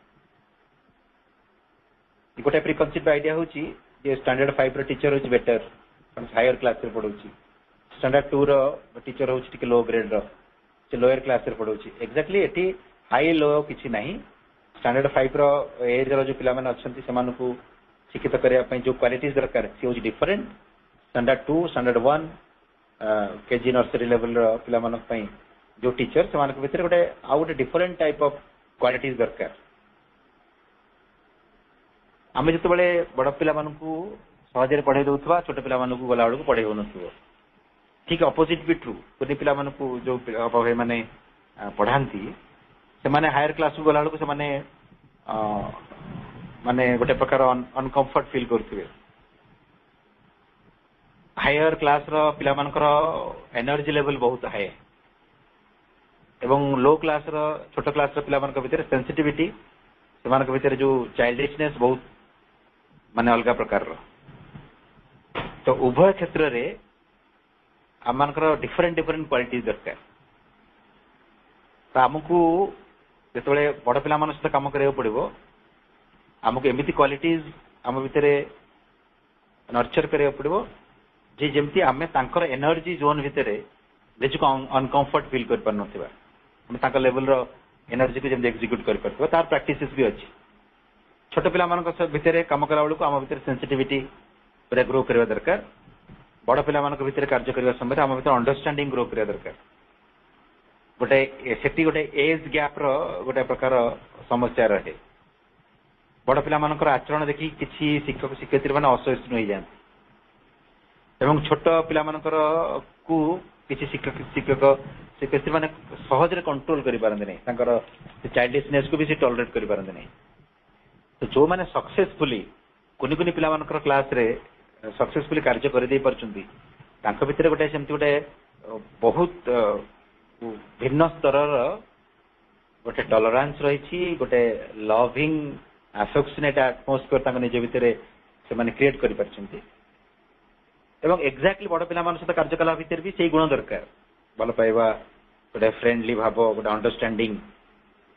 अछि गोटे प्री कन्सीव आइडिया होची जे स्टैंडर्ड 5 रो टीचर होची बेटर हायर क्लास रे पढौची स्टैंडर्ड 2 रो टीचर होची टिके लो ग्रेड रो लोअर क्लास रे पढ़ाऊँ एक्जाक्टली एटी हाई लो किसी ना स्टैंडर्ड 5 रो एज रो जो पिला माने अछंती सेमान को शिक्षित करने जो क्वालिटीज दरकार सी होची different standard 2 standard 1 KG nursery level रो पिला मानक पई जो टीचर सेमान के भीतर गोटे आ गोटे डिफरेंट टाइप ऑफ क्वालिटीज दरकार आमे जते बेले बड़ पिला मानक सहज रे पढ़ाई दउथवा छोट पिला मानक गला बेलू पढ़ाई होनथुवा ठीक अपोजिट भी ट्रू कुनी पिला मानक जो भाई माने पढ़ाती से माने हायर क्लास को गला बेलू से माने माने गोटे प्रकार अनकंफर्ट फील करथिबे हायर क्लास रो पिला मानकर एनर्जी लेवल बहुत हाई एवं लो क्लास रो छोट क्लास रो पिला मानक भीतर सेंसिटिविटी से मानक भीतर जो चाइल्डिशनेस बहुत माने अलग प्रकार रो तो उभय क्षेत्र रे आमकर डिफरेंट डिफरेंट क्वालिटीज दरकार तो आमको जो बड़ पिला सहित कम करा पड़ो आमको एमती क्वालिटीज आम भितर नर्चर करा पड़ो जे जमती आम तांकर एनर्जी जोन भितर निजको अनकंफर्ट फील कर पार नथिबा लेवल रो एनर्जी को जम एक्जिक्यूट कर पारथिबा तार प्रैक्टिसेस भी अच्छी छोट पिला भितर कम कला बेलू आम भितर सेंसिटिविटी पूरा ग्रो करवा दरकार बड़ पिला भितर कार्य करने समय आम भीतर अंडरस्टैंडिंग ग्रो करवा दरकार गोटे सेठी गोटे एज गैप रो गोटे प्रकार समस्या रहे बड़ पिला आचरण देखी किसी शिक्षक शिक्षयित्री मैंने असहिष्णु हो जाती एवं छोट पिला को किसी शिक्षक शिक्षक शिक्षयित्री मैंने सहज कंट्रोल कर चाइल्डिशनेस को भी सी टॉलरेट कर पारंती नहीं तो जो मैंने सक्सेसफुली कुनी कुनी पिला क्लास रे सक्सेसफुली कार्य कर दे परछुंती तांको भितर गोटे सेमती गोटे बहुत भिन्न स्तर गोटे टॉलरेंस रही गोटे लविंग अफेक्शनेट एटमॉस्फेयर तांको निज भितर से माने क्रिएट कर परछुंती एवं एक्जाक्टली बड़ पिला सहित कार्य कला भितर भी से गुण दरकार भल पाइबा गोटे फ्रेंडली भाव गोटे अंडरस्टैंडिंग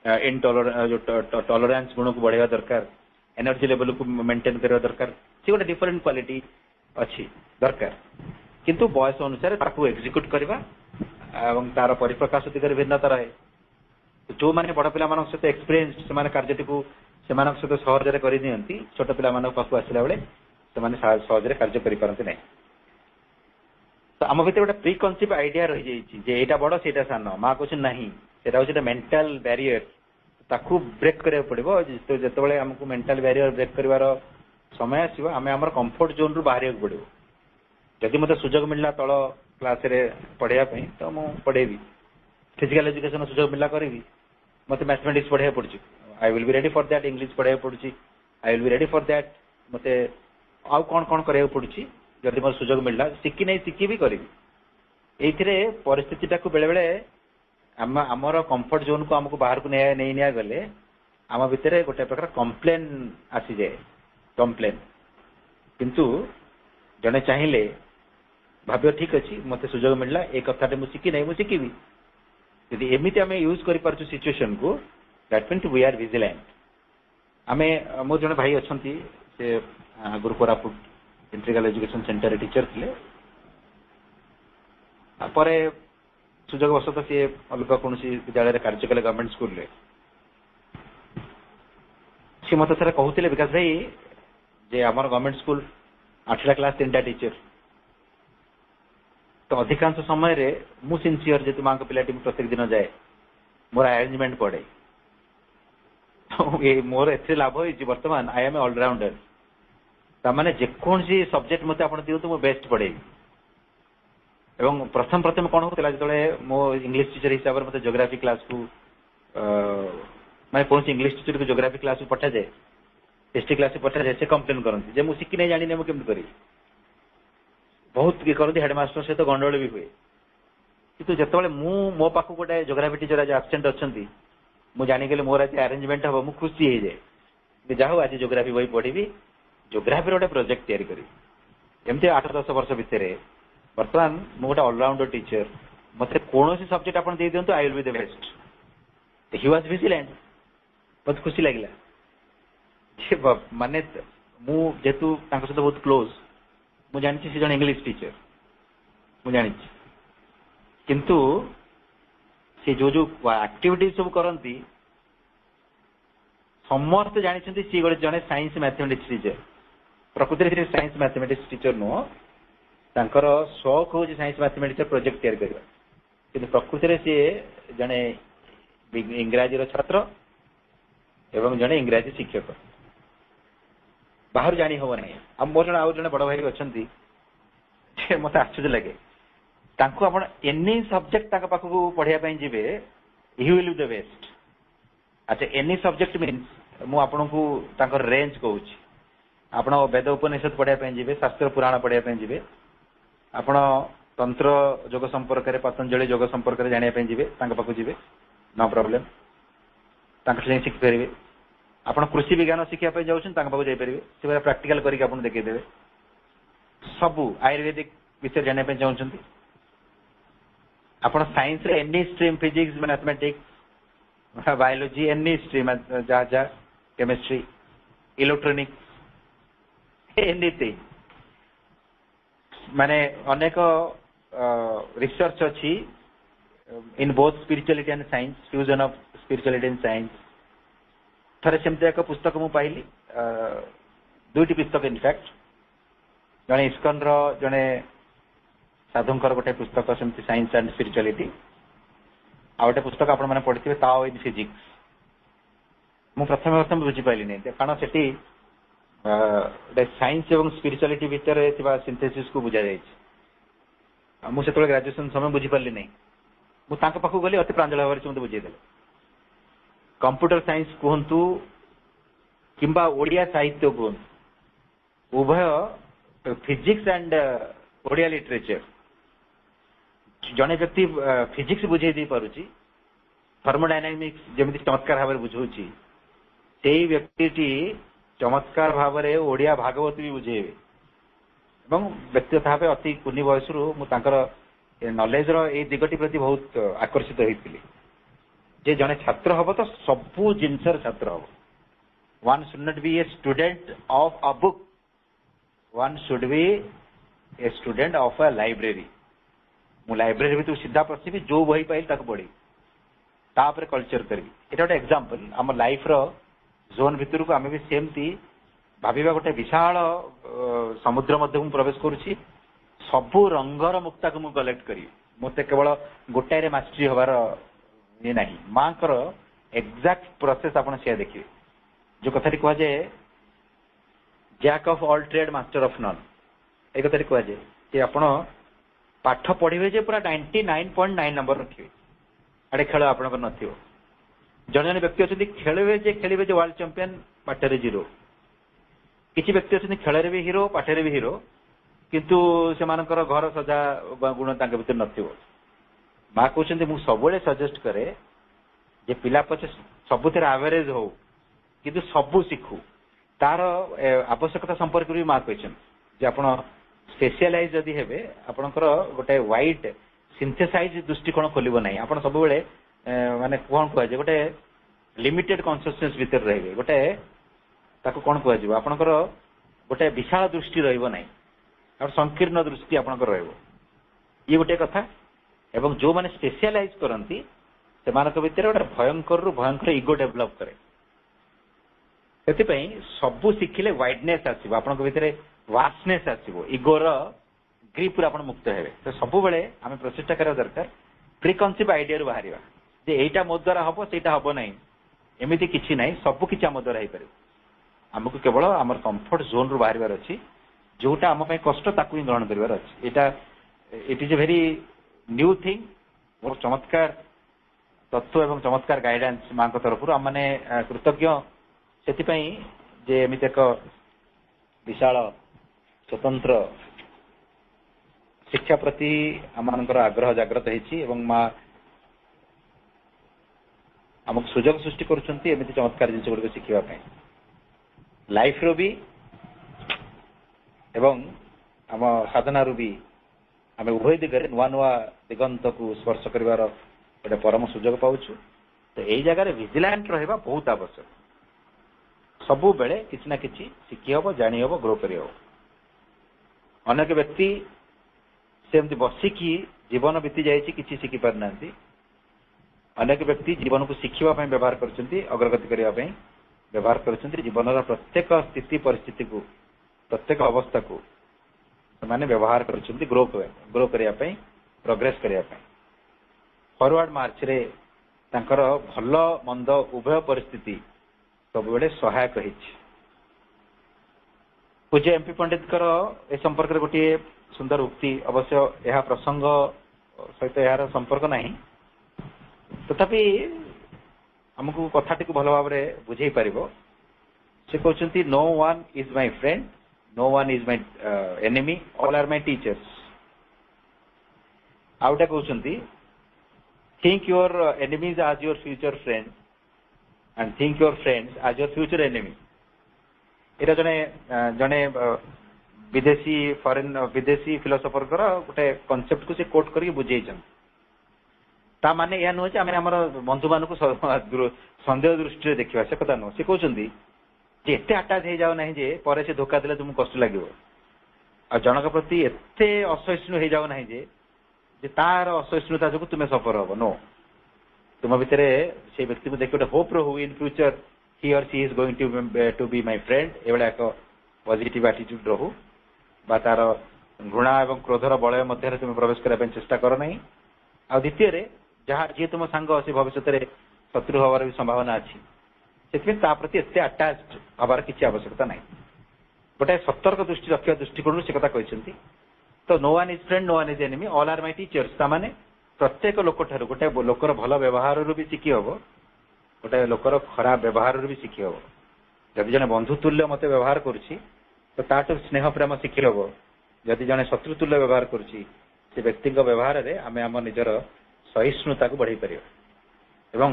टॉलरेंस गुण को बढ़ेगा दरकार एनर्जी लेवल को मेंटेन करवा दरकार से गोटे डिफरेंट क्वालिटी अच्छी दरकार किंतु बयस अनुसार ताकू एग्जीक्यूट करवा एवं तार परिप्रकाश दिगरे भिन्नता रहे जो माने बड़ पिला मानक सहित एक्सपीरियंस से कार्यटी को सेमानक सहित सहजरे कर दियंती छोट पिला मानक पाखु आसिला बेले सेमाने सहजरे कार्य करि पारंती नै तो आम भीतर गोटे प्री कनसिप आइडिया रही जाइए जे एटा बड़ सेटा सान माँ कहते नहीं सेटा हूँ मेंटल बैरियर ताकू ब्रेक करा पड़ो जो आमको मेंटल बैरियर ब्रेक कर समय आसो आम आम कंफर्ट जोन रु बाहर पड़ो जदि मत सुजोग मिलला तल क्लास रे पढ़ाई तो मुझे पढ़ेबी फिजिकल एजुकेशन सुजोग मिलला करी मत मैथमेटिक्स पढ़ाई पड़ी I will be ready for that English पढ़ाई पड़ी I will be ready for that मत आउ कौन कौन करा पड़ी जदि मोर सुजोग मिलला शिखी नहीं शिखी भी करी ये परिस्थिति बेले बेले आमर कंफर्ट जोन को आमको बाहर को नहीं गले आम भितर गोटे प्रकार कम्प्लेन आसी जाए कम्प्लेन किंतु जड़े चाहिए भाव ठीक अच्छे मत सुजोग मिलला ए कथा मुझे शिखी नहीं मुझे शिखी यदि एमती आम यूज कर सिचुएशन को that mean we are vigilant आम मोर जड़े भाई अच्छा से गुरु Koraput integral education centre teacher थे सुजोग बसत सी अलग कौन विद्यालय कार्य कले गवर्नमेंट स्कूल रे सी मत सर कहते विकास भाई जे आमर गवर्नमेंट स्कूल 8टा क्लास 3टा टीचर तो अधिकांश समय रे मु सिंसियर जेतु माँ को पिलाटी प्रत्येक दिन जाए मोर अरेंजमेंट पड़े तो ये मोर एथे लाभ होइछि वर्तमान आई एम ऑलराउंडर तामाने जेकोसी सब्जेक्ट मते आपण दियो तो मो बेस्ट पढ़ेबी एवं प्रथम प्रथम कौन होता जो मो इंग्लिश टीचर हिसाब से मत ज्योग्राफी क्लास को मैं कौन इंग्लिश टीचर को ज्योग्राफी क्लास को पठा जाए हिस्ट्री क्लास को पठा जाए से कंप्लेन करते मुझे शिखी नहीं जानी मुझे केमती करी बहुत किए करती हेडमास्टर सहित गंडगोल भी हुए कितु जो मो पाख गोटे ज्योग्राफी टीचर आज आबसेंट अच्छा मुझे जानीगले मोर आज अरेंजमेंट हम मुझे खुशी हो जाए जाओ आज ज्योग्राफी बही पढ़ी ज्योग्राफी गोटे प्रोजेक्ट तैयारी करी एमती 8-10 वर्ष भितर बर्तमान मु गोटे ऑलराउंडर टीचर मत कौन सब्जेक्ट आप दे दिंतु I will be the best he was vigilant बहुत खुशी लगे माने जेतु सहित बहुत क्लोज मु जानी से जन इंग्लिश टीचर मु जानी किंतु से जो जो एक्टिविटी सब करती समस्त जानी सी गोटे जड़े साइंस मैथमेटिक्स टीचर प्रकृति साइंस मैथमेटिक्स टीचर नुह तांकर शौक हूँ साइंस मैथमेटिक्स प्रोजेक्ट तैयारी करवा कि प्रकृति में सी जड़े इंग्राजी छात्र एवं जड़े इंग्राजी शिक्षक बाहर जानी हम ना आ मोर जन आउ जड़े बड़ भाई अच्छा मत आश्चर्य लगे आप एनी सब्जेक्ट पाखक पढ़ाई जी he will be the best अच्छा एनी सब्जेक्ट मीन्स मु आपन को रेंज कहूँ आप वेद उपनिषद पढ़ाई जी शास्त्र पुराण पढ़ाई जी आपण तंत्र योग संपर्क में पतंजलि योग संपर्क में जानापी जी पाक जी नो प्रॉब्लम शिखिपारे आप कृषि विज्ञान शिखापी जाऊँ जापारे से प्राक्टिकल करके देखदेवे सबू आयुर्वेदिक विषय जानापी चाहते आप science any stream physics mathematics biology any stream जहाँ जहाँ केमिस्ट्री इलेक्ट्रोनिक्स एनीथिंग माने अनेक रिसर्च अच्छी in both spirituality and science fusion of spirituality and science थरे सेमती एक पुस्तक मु पाइली 2टी पुस्तक इनफैक्ट जने इस्कन रो जने साधुंकर गोटे पुस्तक सेमती साइंस एंड स्पिरिचुअलिटी आ गोटे पुस्तक आपण माने पढ़िथिबे ताओ इन फिजिक्स मु प्रथम बुझी पाइली नहीं कारण सेठी साइंस एवं स्पिरिचुअलिटी भितर सिंथेसिस को बुझा जाए मुझे ग्रेजुएशन समय बुझी पार्ली नहीं मुझे पाखक गली अति प्रांजल भाव से मत बुझेदे कंप्यूटर साइंस कहतु किंबा ओडिया साहित्य कहतु उभय फिजिक्स एंड ओडिया लिटरेचर जड़े व्यक्ति फिजिक्स बुझे दे पारुची थर्मोडायनामिक्स जमी चमत्कार भाव बुझाऊँगी से व्यक्ति चमत्कार भाव में ओडिया भागवत भी बुझेबे व्यक्तिगत भाव अति कुनी बयस नॉलेज रो दिगटी प्रति बहुत आकर्षित होती ଯେ ଜଣେ ଛାତ୍ର ହବ ତ ସବୁ ଜିନିଷର ଛାତ୍ର ହବ। one should not be a student of a book, one should be a student of a library। ମୁଁ ଲାଇବ୍ରେରୀ ଭିତରକୁ ସିଧା ପଶିବି, ଯୋଉ ବହି ପାଇଲି ତାକୁ ପଢିବି, ତାପରେ କଲଚର କରିବି। ଏଇଟା ଗୋଟେ ଏକ୍ସାମ୍ପଲ। ଆମ ଲାଇଫର ଜୋନ୍ ଭିତରକୁ ଆମେ ବି ସେମିତି ଭାବିବା, ଗୋଟେ ବିଶାଳ ସମୁଦ୍ର ମଧ୍ୟକୁ ମୁଁ ପ୍ରବେଶ କରୁଛି, ସବୁ ରଙ୍ଗର ମୁକ୍ତାକୁ ମୁଁ କଲେକ୍ଟ କରିବି। ମୋତେ କେବଳ ଗୋଟାଏରେ ମାଷ୍ଟରୀ ହବାର ଇଏ ନାହିଁ। ମାଙ୍କର ଏକ୍ଜାକ୍ଟ ପ୍ରୋସେସ ଆପଣ ସେୟା ଦେଖିବେ। ଯୋଉ କଥାଟି କୁହାଯାଏ jack of all trade master of none, ଏଇ କଥାଟି କୁହାଯାଏ ଯେ ଆପଣ ପାଠ ପଢିବେ ଯେ ପୁରା 99.9 ନମ୍ବର ରଖିବେ, ଆଡେ ଖେଳ ଆପଣଙ୍କର ନଥିବ। ଜଣେ ଜଣେ ବ୍ୟକ୍ତି ଅଛନ୍ତି ଖେଳିବେ ଯେ ୱାର୍ଲଡ ଚାମ୍ପିୟନ, ପାଠରେ ଜିରୋ। କିଛି ବ୍ୟକ୍ତି ଅଛନ୍ତି ଖେଳରେ ବି ହିରୋ, ପାଠରେ ବି ହିରୋ, କିନ୍ତୁ ସେମାନଙ୍କର ଘର ସଜା ଗୁଣ ତାଙ୍କ ଭିତରେ ନଥିବ। ମା କହୁଛନ୍ତି ମୁଁ ସବୁବେଳେ ସଜେଷ୍ଟ କରେ ଯେ ପିଲା ପଛେ ସବୁଥିରେ ଆଭରେଜ ହଉ, କିନ୍ତୁ ସବୁ ଶିଖୁ। ତାର ଆବଶ୍ୟକତା ସମ୍ପର୍କରେ ବି ମା କହିଛନ୍ତି ଯେ ଆପଣ ସ୍ପେସିଆଲାଇଜ ଯଦି ହେବେ, ଆପଣଙ୍କର ଗୋଟେ ୱାଇଡ ସିନ୍ଥେସାଇଜ ଦୃଷ୍ଟିକୋଣ ଖୋଲିବ ନାହିଁ। ଆପଣ ସବୁବେଳେ ମାନେ କଣ କୁହାଯାଏ, ଗୋଟେ ଲିମିଟେଡ କନସିୟସନେସ ଭିତରେ ରହିବେ। ଗୋଟେ ତାକୁ କଣ କୁହାଯିବ, ଆପଣଙ୍କର ଗୋଟେ ବିଶାଳ ଦୃଷ୍ଟି ରହିବ ନାହିଁ, ଆଉ ସଂକୀର୍ଣ୍ଣ ଦୃଷ୍ଟି ଆପଣଙ୍କର ରହିବ। ଇଏ ଗୋଟେ କଥା। ଏବଂ ଯୋଉମାନେ ସ୍ପେସିଆଲାଇଜ କରନ୍ତି ସେମାନଙ୍କ ଭିତରେ ଗୋଟେ ଭୟଙ୍କରରୁ ଭୟଙ୍କର ଇଗୋ ଡେଭଲପ କରେ। ସେଥିପାଇଁ ସବୁ ଶିଖିଲେ ୱାଇଡନେସ୍ ଆସିବ, ଆପଣଙ୍କ ଭିତରେ ୱାଷ୍ଟନେସ୍ ଆସିବ, ଇଗୋର ଗ୍ରିପରୁ ଆପଣ ମୁକ୍ତ ହେବେ। ତ ସବୁବେଳେ ଆମେ ପ୍ରଚେଷ୍ଟା କରିବା ଦରକାର ପ୍ରିକନସିଭ୍ ଆଇଡିଆରୁ ବାହାରିବା ଯେ ଏଇଟା ମୋ ଦ୍ୱାରା ହବ, ସେଇଟା ହବ ନାହିଁ, ଏମିତି କିଛି ନାହିଁ, ସବୁ କିଛି ଆମ ଦ୍ୱାରା ହେଇପାରିବ। ଆମକୁ କେବଳ ଆମର କମ୍ଫର୍ଟ ଜୋନ୍ରୁ ବାହାରିବାର ଅଛି, ଯୋଉଟା ଆମ ପାଇଁ କଷ୍ଟ ତାକୁ ହିଁ ଗ୍ରହଣ କରିବାର ଅଛି। ଏଇଟା it is a very new thing. ମୋର ଚମତ୍କାର ତତ୍ତ୍ୱ ଏବଂ ଚମତ୍କାର ଗାଇଡାନ୍ସ ମାଙ୍କ ତରଫରୁ ଆମମାନେ କୃତଜ୍ଞ ସେଥିପାଇଁ ଯେ ଏମିତି ଏକ ବିଶାଳ ସ୍ୱତନ୍ତ୍ର ଶିକ୍ଷା ପ୍ରତି ଆମମାନଙ୍କର ଆଗ୍ରହ ଜାଗ୍ରତ ହେଇଛି ଏବଂ ମା ଆମକୁ ସୁଯୋଗ ସୃଷ୍ଟି କରୁଛନ୍ତି ଏମିତି ଚମତ୍କାର ଜିନିଷ ଗୁଡ଼ିକ ଶିଖିବା ପାଇଁ, ଲାଇଫର ବି ଏବଂ ଆମ ସାଧନାରୁ ବି ଆମେ ଉଭୟ ଦିଗରେ ନୂଆ ନୂଆ ଦିଗନ୍ତକୁ ସ୍ପର୍ଶ କରିବାର ଗୋଟେ ପରମ ସୁଯୋଗ ପାଉଛୁ। ତ ଏଇ ଜାଗାରେ ଭିଜିଲାଣ୍ଟ ରହିବା ବହୁତ ଆବଶ୍ୟକ। ସବୁବେଳେ କିଛି ନା କିଛି ଶିଖି ହବ, ଜାଣି ହବ, ଗ୍ରୋ କରିହବ। ଅନେକ ବ୍ୟକ୍ତି ସେମିତି ବସିକି ଜୀବନ ବିତି ଯାଇଛି, କିଛି ଶିଖି ପାରିନାହାନ୍ତି। ଅନେକ ବ୍ୟକ୍ତି ଜୀବନକୁ ଶିଖିବା ପାଇଁ ବ୍ୟବହାର କରୁଛନ୍ତି, ଅଗ୍ରଗତି କରିବା ପାଇଁ ବ୍ୟବହାର କରୁଛନ୍ତି। ଜୀବନର ପ୍ରତ୍ୟେକ ସ୍ଥିତି ପରିସ୍ଥିତିକୁ, ପ୍ରତ୍ୟେକ ଅବସ୍ଥାକୁ ସେମାନେ ବ୍ୟବହାର କରୁଛନ୍ତି ଗ୍ରୋ କରିବା ପାଇଁ, ପ୍ରୋଗ୍ରେସ କରିବା ପାଇଁ। ଫରୱାର୍ଡ ମାର୍ଚ୍ଚରେ ତାଙ୍କର ଭଲ ମନ୍ଦ ଉଭୟ ପରିସ୍ଥିତି ସବୁବେଳେ ସହାୟକ ହେଇଛି। ପୂଜ୍ୟ ଏମ୍ପି ପଣ୍ଡିତଙ୍କର ଏ ସମ୍ପର୍କରେ ଗୋଟିଏ ସୁନ୍ଦର ଉକ୍ତି, ଅବଶ୍ୟ ଏହା ପ୍ରସଙ୍ଗ ସହିତ ଏହାର ସମ୍ପର୍କ ନାହିଁ, ତଥାପି ଆମକୁ କଥାଟିକୁ ଭଲ ଭାବରେ ବୁଝେଇ ପାରିବ। ସେ କହୁଛନ୍ତି no one is my friend, no one is my enemy, all are my teachers। ଆଉ ଗୋଟେ କହୁଛନ୍ତି think your enemies as your future friend and think your friends as your future enemy। ଏଇଟା ଜଣେ ବିଦେଶୀ ଫିଲୋସଫରଙ୍କର ଗୋଟେ କନସେପ୍ଟକୁ ସେ କୋଟ କରିକି ବୁଝେଇଛନ୍ତି। ତା ମାନେ ଏହା ନୁହେଁ ଯେ ଆମେ ଆମର ବନ୍ଧୁମାନଙ୍କୁ ସନ୍ଦେହ ଦୃଷ୍ଟିରେ ଦେଖିବା, ସେ କଥା ନୁହଁ। ସେ କହୁଛନ୍ତି ଯେ ଏତେ ଆଟାଚ ହେଇଯାଉ ନାହିଁ ଯେ ପରେ ସେ ଧୋକା ଦେଲେ ତୁମକୁ କଷ୍ଟ ଲାଗିବ, ଆଉ ଜଣଙ୍କ ପ୍ରତି ଏତେ ଅସହିଷ୍ଣୁ ହେଇଯାଉ ନାହିଁ ଯେ ତାର ଅସହିଷ୍ଣୁତା ଯୋଗୁଁ ତୁମେ ସଫର ହବ। ନୋ, ତୁମ ଭିତରେ ସେଇ ବ୍ୟକ୍ତିକୁ ଦେଖି ଗୋଟେ ହୋପ ରହୁ, in future he or she is going to be my friend, ଏଭଳିଆ ଏକ ପଜିଟିଭ ଆଟିଟ୍ୟୁଡ ରହୁ। ବା ତାର ଘୃଣା ଏବଂ କ୍ରୋଧର ବଳୟ ମଧ୍ୟରେ ତୁମେ ପ୍ରବେଶ କରିବା ପାଇଁ ଚେଷ୍ଟା କର ନାହିଁ। ଆଉ ଦ୍ୱିତୀୟରେ ଯିଏ ତୁମ ସାଙ୍ଗ ସେ ଭବିଷ୍ୟତରେ ଶତ୍ରୁ ହବାର ବି ସମ୍ଭାବନା ଅଛି, ସେଥିପାଇଁ ତା ପ୍ରତି ଏତେ ଆଟାଚ ହବାର କିଛି ଆବଶ୍ୟକତା ନାହିଁ। ଗୋଟେ ସତର୍କ ଦୃଷ୍ଟି ରଖିବା ଦୃଷ୍ଟିକୋଣରୁ ସେ କଥା କହିଛନ୍ତି। ତ no one is friend, no one is enemy, all are my teachers। ତାମାନେ ପ୍ରତ୍ୟେକ ଲୋକଠାରୁ ଗୋଟେ ଲୋକର ଭଲ ବ୍ୟବହାରରୁ ବି ଶିଖି ହବ, ଗୋଟେ ଲୋକର ଖରାପ ବ୍ୟବହାରରୁ ବି ଶିଖି ହବ। ଯଦି ଜଣେ ବନ୍ଧୁତୁଲ୍ୟ ମତେ ବ୍ୟବହାର କରୁଛି ତ ତାଠୁ ସ୍ନେହ ପ୍ରେମ ଶିଖି ହବ। ଯଦି ଜଣେ ଶତ୍ରୁତୁଲ୍ୟ ବ୍ୟବହାର କରୁଛି, ସେ ବ୍ୟକ୍ତିଙ୍କ ବ୍ୟବହାରରେ ଆମେ ଆମ ନିଜର ସହିଷ୍ଣୁତାକୁ ବଢେଇ ପାରିବା ଏବଂ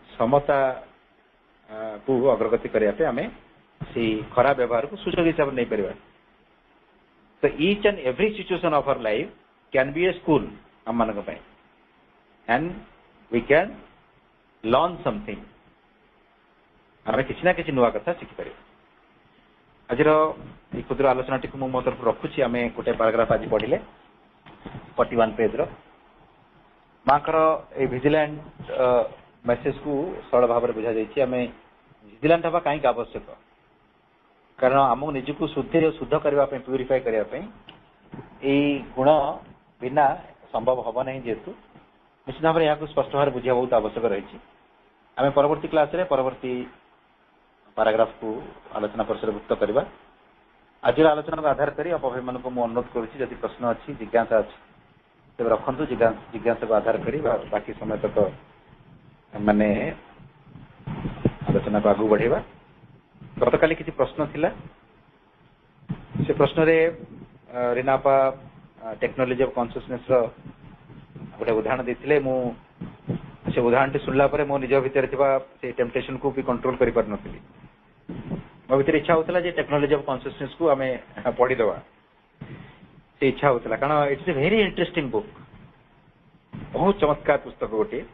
ସମତାକୁ ଅଗ୍ରଗତି କରିବା ପାଇଁ ଆମେ ସେଇ ଖରାପ ବ୍ୟବହାରକୁ ସୁଯୋଗ ହିସାବରେ ନେଇପାରିବା। ତ each and every situation of our life can be a school ଆମମାନଙ୍କ ପାଇଁ, and we can learn something आम किसी ना किसी नुआ कथा शिखिपर आज क्षुद्र आलोचना टी मो तरफ रखुची आम गोटे पाराग्राफ आज पढ़ले 41 पेज माकर ए भिजिलेंट मेसेज को सरल भाव में बुझा जाइए आम भिजिलेंट हवा कहीं आवश्यक कारण आमको निजक शुद्ध करने प्यूरीफाई करने गुण बिना संभव हम ना जेहेतु निश्चित भाव में यहाँ स्पष्ट भाव बुझा बहुत आवश्यक रही आम परवर्ती क्लास रे परवर्ती पाराग्राफ को आलोचना परिसरभुक्त करवा आज आलोचना को आधार कर अपभाई मान को अनुरोध करुँच प्रश्न अच्छी जिज्ञासा अच्छी तेज रखु जिज्ञासा को आधार कर बाकी समय तक माने आलोचना को आगू बढ़ेगा गत काली किसी प्रश्न थिला से प्रश्न रे रीनापा टेक्नोलॉजी ऑफ कॉन्शियसनेस रो गोटे उदाहरण देथिले मु से उदाहरण टी सुनला परे मो निज भितर थिबा से टेम्पटेशन को भी कंट्रोल करि पार नथिली मो भितर इच्छा होतला जे टेक्नोलॉजी ऑफ कॉन्शियसनेस को हमें पढ़ी दवा से इच्छा होतला कारण it is a very interesting book बहुत चमत्कार पुस्तक गोटे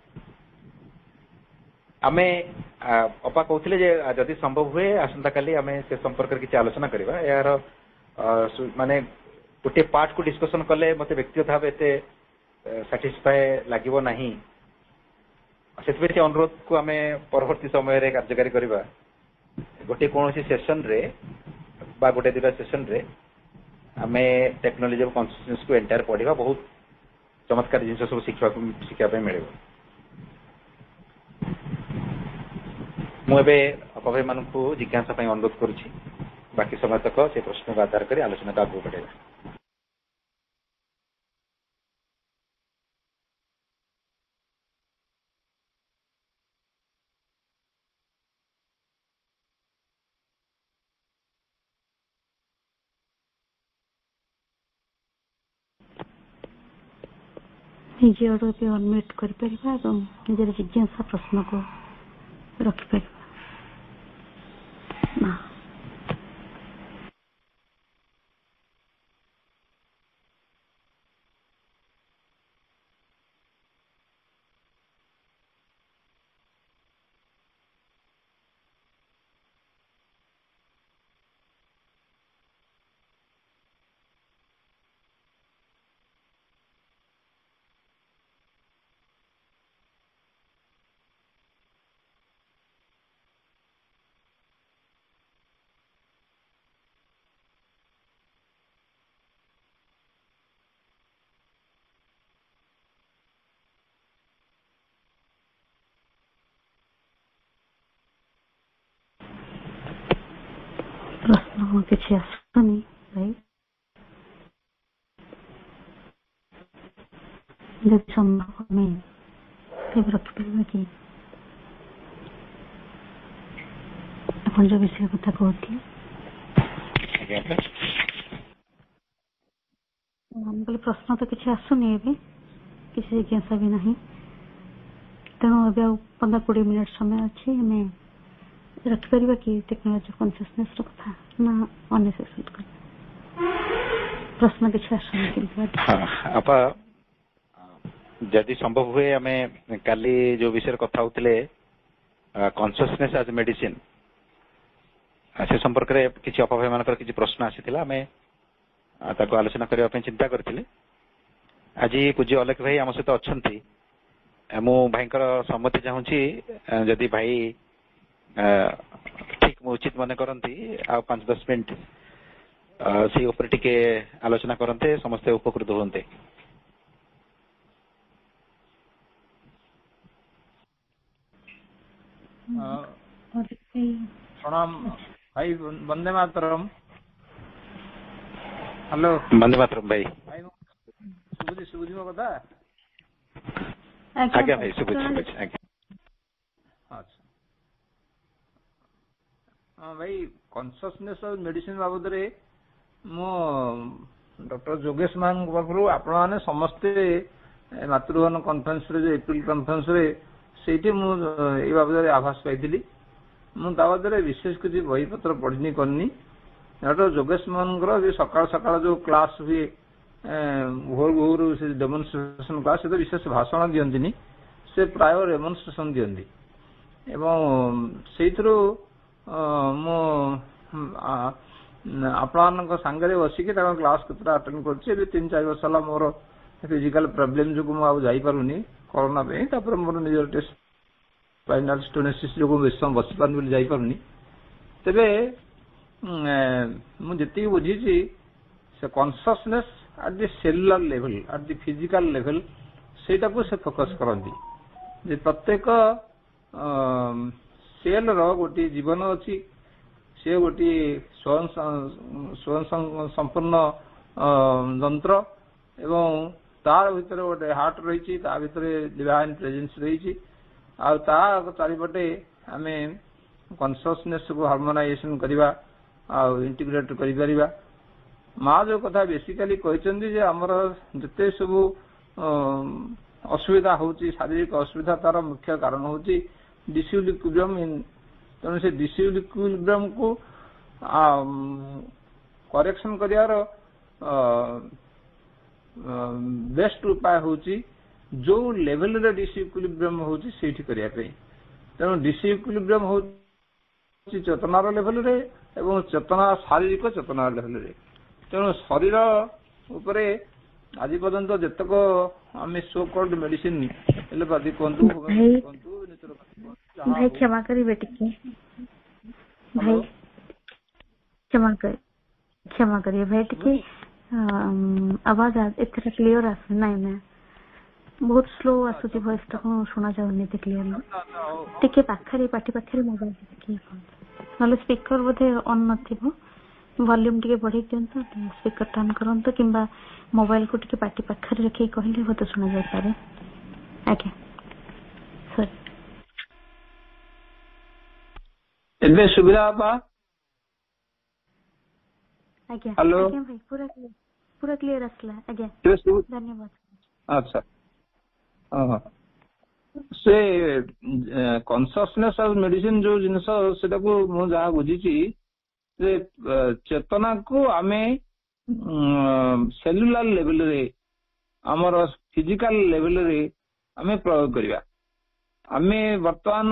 आमे अपा कहते जे जदि संभव हुए आसंता काली आमे से संपर्क में किसी आलोचना करवा यार माने गोटे पार्ट को डिस्कशन कले मते व्यक्तिगत भाव एते सैटिस्फाई लागिवो नाही से अनुरोध को आमे परवर्ती समय रे कार्यकारी करवा गोटे कौन सेशन रे बा गोटे दुटा सेशन रे आमे टेक्नोलॉजी ऑफ कॉन्शियसनेस को एंटायर पढ़ा बहुत चमत्कार जिन सब शिक्षा मिले मुझे अपभाई मान जिज्ञासा अनुरोध करुच्ची बाकी समय तक से प्रश्न को आधार कर आलोचना को आगे बढ़ेगा निजे आड़ भी अनम्यूट कर निजर जिज्ञासा प्रश्न को रखिपर प्रश्न किसी आसुनी भाई जब संभव हमें तब रखिपर कि अपन जो विषय कथा कहते प्रश्न तो किसी आसुनी ए किसी जिज्ञासा भी नहीं तेणु अब 15-20 मिनट समय अच्छे हमें रखिपर कि टेक्नोलॉजी कॉन्शियसनेस कथा ना अन्य सेशन प्रश्न किसी आसुनी आपा जदि संभव हुए आम काली जो विषय कथा होते कॉन्शियसनेस एज मेडिसिन से संपर्क में किसी अपभाई मान किसी प्रश्न आसी आम आलोचना करने चिंता करते आज पूज्य अलेख भाई आम सहित अच्छा मु भाई सम्मति चाहूँगी जदि भाई ठीक उचित मन करती आ 5-10 मिनट से ऊपर टिके आलोचना करते समस्ते उपकृत होते प्रणाम भाई वंदे मातरम हेलो वंदे मातरम भाई शुभुजी मो कथा आज्ञा भाई शुभुजी आज्ञा अच्छा हाँ भाई कॉन्शियसनेस और मेडिसिन बाबद रे मो डॉक्टर जोगेश मान पाखु आपण मैंने समस्ते मातृभवन कॉन्फ्रेंस रे जो एप्रिल कॉन्फ्रेंस रे सेठी मु ए बाबद आभास पाई मु बाबद विशेष किसी बही पत्र पढ़नी करनी डॉक्टर जोगेश मान सकाल सकाल जो क्लास हुए भोर भोर से डेमोन्स्ट्रेशन क्लास से तो विशेष भाषण दिखती ସେ ପ୍ରାୟ ଡେମନଷ୍ଟ୍ରେସନ ଦିଅନ୍ତି ଏବଂ ସେଇଥିରୁ ମୁଁ ଆପଣମାନଙ୍କ ସାଙ୍ଗରେ ବସିକି ତାଙ୍କ କ୍ଲାସ କେତେଟା ଆଟେଣ୍ଡ କରୁଛି। ଏବେ 3-4 ବର୍ଷ ହେଲା ମୋର ଫିଜିକାଲ ପ୍ରୋବ୍ଲେମ ଯୋଗୁଁ ମୁଁ ଆଉ ଯାଇପାରୁନି କରୋନା ପାଇଁ, ତାପରେ ମୋର ନିଜର ଟେଷ୍ଟ ସ୍ପାଇନାଲ ଷ୍ଟୋନୋସିସ୍ ଯୋଗୁଁ ବେଶୀ ସମୟ ବସିପାରୁନି ବୋଲି ଯାଇପାରୁନି। ତେବେ ମୁଁ ଯେତିକି ବୁଝିଛି ସେ consciousness at the cellular level at the physical level ସେଇଟାକୁ ସେ ଫୋକସ କରନ୍ତି ଯେ ପ୍ରତ୍ୟେକ ସେଲର ଗୋଟିଏ ଜୀବନ ଅଛି, ସେ ଗୋଟିଏ ସ୍ୱୟଂ ସମ୍ପୂର୍ଣ୍ଣ ଯନ୍ତ୍ର ଏବଂ ତାର ଭିତରେ ଗୋଟେ ହାର୍ଟ ରହିଛି, ତା ଭିତରେ ଡିଭାଇନ ପ୍ରେଜେନ୍ସ ରହିଛି, ଆଉ ତା ଚାରିପଟେ ଆମେ କନସିୟସନେସ୍ କୁ ହାର୍ମୋନାଇଜେସନ କରିବା ଆଉ ଇଣ୍ଟିଗ୍ରେଟ କରିପାରିବା। ମା ଯୋଉ କଥା ବେସିକାଲି କହିଛନ୍ତି ଯେ ଆମର ଯେତେ ସବୁ ଅସୁବିଧା ହଉଛି, ଶାରୀରିକ ଅସୁବିଧା, ତାର ମୁଖ୍ୟ କାରଣ ହଉଛି ଡିସଇକ୍ୱିଲିବ୍ରିୟମ। ତେଣୁ ସେ ଡିସଇକ୍ୱିଲିବ୍ରିୟମ କୁ କରେକ୍ସନ କରିବାର ବେଷ୍ଟ ଉପାୟ ହଉଛି ଯୋଉ ଲେଭେଲରେ ଡିସଇକ୍ୱିଲିବ୍ରିୟମ ହଉଛି ସେଇଠି କରିବା ପାଇଁ। ତେଣୁ ଡିସଇକ୍ୱିଲିବ୍ରିୟମ ହଉଛି ଚେତନାର ଲେଭେଲରେ ଏବଂ ଚେତନା ଶାରୀରିକ ଚେତନାର ଲେଭେଲରେ। ତେଣୁ ଶରୀର ଉପରେ ଆଜି ପର୍ଯ୍ୟନ୍ତ ଯେତେକ ଆମେ ସୋ କଲ୍ଡ ମେଡିସିନ ଏଲୋପାଥି କୁହନ୍ତୁ, ହୋମିଓପାଥି କୁହନ୍ତୁ, ନେଚୁରୋପାଥି କୁହନ୍ତୁ, ଭାଇ କ୍ଷମା କରିବେ ଟିକେ, ଭାଇ କ୍ଷମା କରିବେ ଭାଇ ଟିକେ आवाज एथरा क्लियर आसु नाइ ना बहुत स्लो आसुची वॉइस ता को सुना जाउनी ते क्लियर टिके पाखरे पाटी पाखरे मोबाइल के नले स्पीकर बोधे ऑन नथिबो वॉल्यूम टिके बढ़ी दियंतो स्पीकर टर्न करंतो किंबा मोबाइल को टिके पाटी पाखरे रखी कहले होते सुना जाय पारे ओके सर एबे सुविधा बा आज्ञा हेलो आज्ञा भाई पूरा क्लियर आसला आज्ञा धन्यवाद। अच्छा से कॉन्शियसनेस और मेडिसिन जो जिनस सेटा को मु जहा बुझीची जे चेतना को आमे सेलुलर लेवल रे हमर फिजिकल लेवल रे आमे प्रयोग करिया। आमे वर्तमान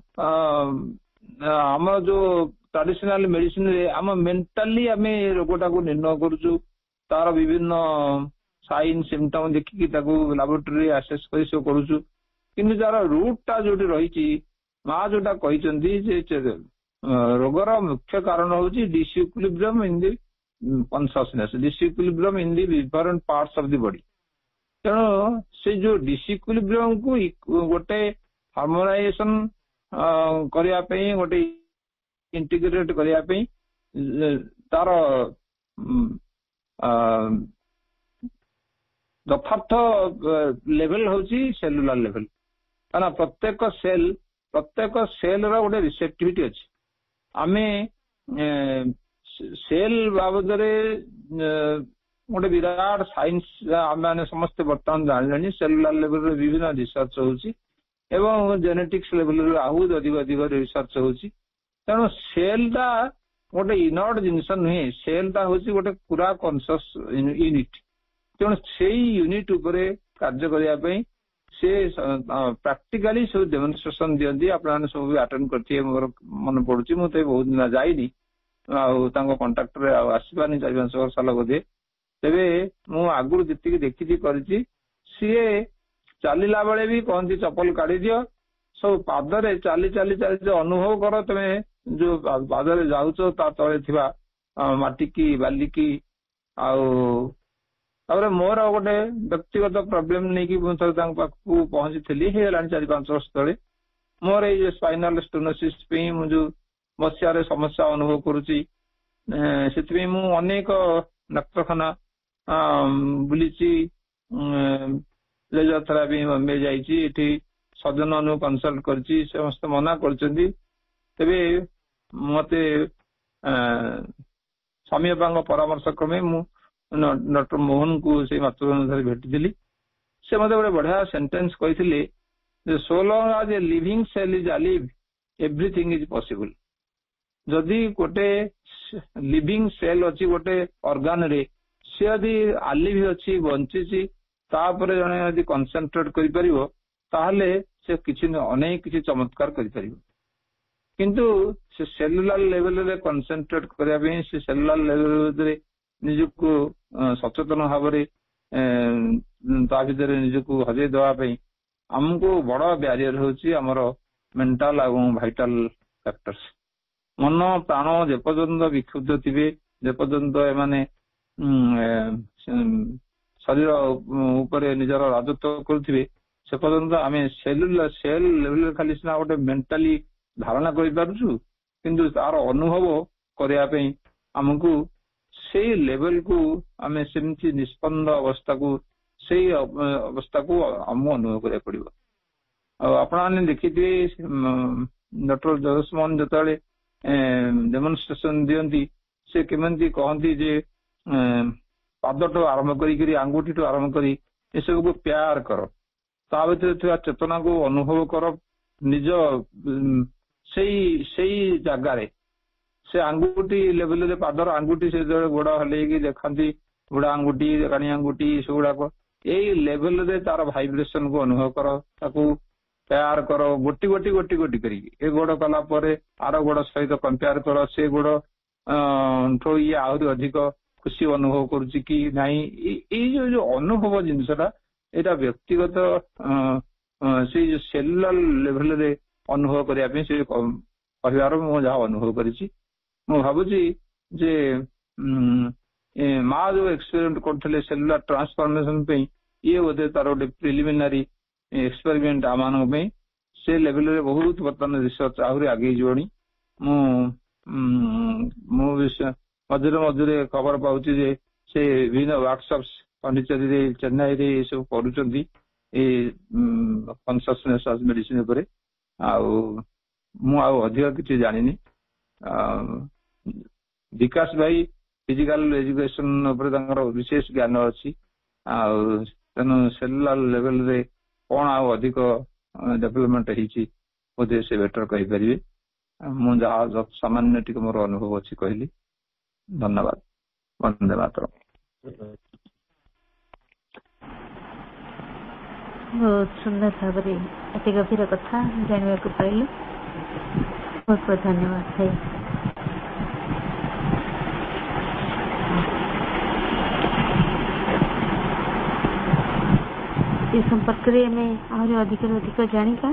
हमर जो ट्रेडिशनल मेडिसिन रे हम मेंटली आमे रोगटा को निर्णय करूछु, तार विभिन्न साइन सिम्पटम देखिकी ताको लैबोरेटरी असेस करि सो करूछु, किंतु जार रूट ता जोटी रहिची मा जोटा कहिसंती जे रोगर मुख्य कारण होची disequilibrium in the consciousness, disequilibrium in the different parts of the body. तेणु से जो डिसइक्विलिब्रियम को गोटे हार्मोनाइजेशन करिया पई गोटे इंटीग्रेट करिया पई तार यथार्थ लेवल होची सेलुलर लेवल। काना प्रत्येक सेल रा गोटे रिसेप्टिविटी अछि। आमे सेल बाबदरे गोटे विराट साइंस आमे समस्त वर्तमान जानलेनी। सेलुलर लेवल रे विभिन्न रिसर्च होची एवं जेनेटिक्स लेवल रे आहुद अधिक रिसर्च होची। तेणु सेल टा गोटे इनर्ट जिनस नुहे, सेल टा होची गोटे पूरा कॉन्शियस यूनिट। तेणु से यूनिट उपरे कार्य करिया पई से प्रैक्टिकली सब डेमोन्स्ट्रेशन दियंती। आपन सब भी अटेंड करथि मोर मन पडुची। मु ते बहुत दिन जाईनी आ तांको कांटेक्ट रे आसीबानी 4-5 वर्ष साल बदे। तेबे मु आगुर जति देखिथि करछि सीए चालीला बेले भी कहंती चप्पल काढी दियो, सब पादरे चाली जो अनुभव करो तमे जो पादरे जाउचो ता तळे थिबा माटी की बाली की आउ तापर मोर गोटे व्यक्तिगत प्रॉब्लम नहीं कि मुझे पाखु पहुंची थी है 4-5 वर्ष तले मोर ये स्पाइनल स्टोनोसिस पे मुझे बसिया समस्या अनुभव करुच्ची। से मु अनेक डाक्तरखाना बुलीची, लेजर थेरापी बम्बे जाइए, सर्जन नु कंसल्ट करची, समस्त मना करचंदी। तेबे मते स्वामीअप्पा परामर्श क्रमे मु डॉक्टर मोहन को से मातृभूमि भेटी से मत गोटे बढ़िया सेंटेंस कही so long as a living cell is alive everything is possible. जदि गोटे लिविंग सेल अच्छी गोटे ऑर्गन रे से यदि अलिव अच्छी बंची तापर जने यदि कंसंट्रेट करि परिबो ताहले से किसी अनेक किसी चमत्कार कर किंतु से सेलुलार लेवल रे कंसंट्रेट करबा पे से सेलुलार लेवल रे निजको सचेतन भाव रे ता भीतर निजको हजे दवा पे हमको बड़ बैरियर होची हमर मेंटल एवं वाइटल फैक्टर्स मन प्राण जेपर्यंत विक्षुब्ध थे जेपर्यंत एमाने शरीर उपरे निजर राजत्व करुवे से पर्यंत आम सेलुलर सेल लेवल खाली सीना गोटे मेंटाली धारणा करूँ किंतु तार अनुभव करने आमको से लेवल को आम सेमती निष्पन्द अवस्था को से अवस्था को आम अनुभव करा पड़ो। आपने देखिए डॉक्टर जोगेश मोहन जो डेमोन्स्ट्रेशन दियंती से केमती कहती जे पादटू आरंभ करी आंगुठी आरंभ करी ये सब को प्यार कर ता भीतर चेतना को अनुभव कर निज से जगार से आंगुठी लेवल रे पादर आंगुठी से गोड़ हल्की देखती बुढ़ा आंगुठी काणी आंगुठी से गुड़ाक यही लेवल रे तार भाइब्रेशन को अनुभव कर ताकू प्यार कर गोटी गोटी गोटी गोटी करी ए गोड़ कला आर गोड़ सहित कंपेयर कर से गोड़ ये आहरी अधिक खुशी अनुभव करुच्ची कि नहीं जो अनुभव जिनसटा यहाँ व्यक्तिगत से जो सेलुलर लेवल रे अनुभव करने से कहबार मु जहाँ अनुभव करी भावुची जे माँ जो एक्सपेरिमेंट करते सेलुलर ट्रांसफॉर्मेशन पे ये बोधे तार गोटे प्रिलिमिनारी एक्सपेरिमेंट आम से लेवल रे बहुत बर्तमान रिसर्च आहरी आगे जीवनी मझे मझे खबर पाऊँ जे से विभिन्न वर्कशॉप्स पांडिचेरी चेन्नई रे सब करूँ कॉन्शसनेस मेडिसिन उपरे अधिक किसी जानी विकास भाई फिजिकल एजुकेशन विशेष ज्ञान अच्छी तेणु सेलुलर लेवल रे कौन अधिक डेवलपमेंट होती बोधे से बेटर कहींपारे मुझे जहाँ सामान्य टी मोर अनुभव अच्छी कहली। धन्यवाद। वंदे मातरम। बहुत सुंदर भाव अति गभीर कथा जानवा को पाइलु बहुत बहुत धन्यवाद भाई। इस संपर्क में आहरी अधिक जानिका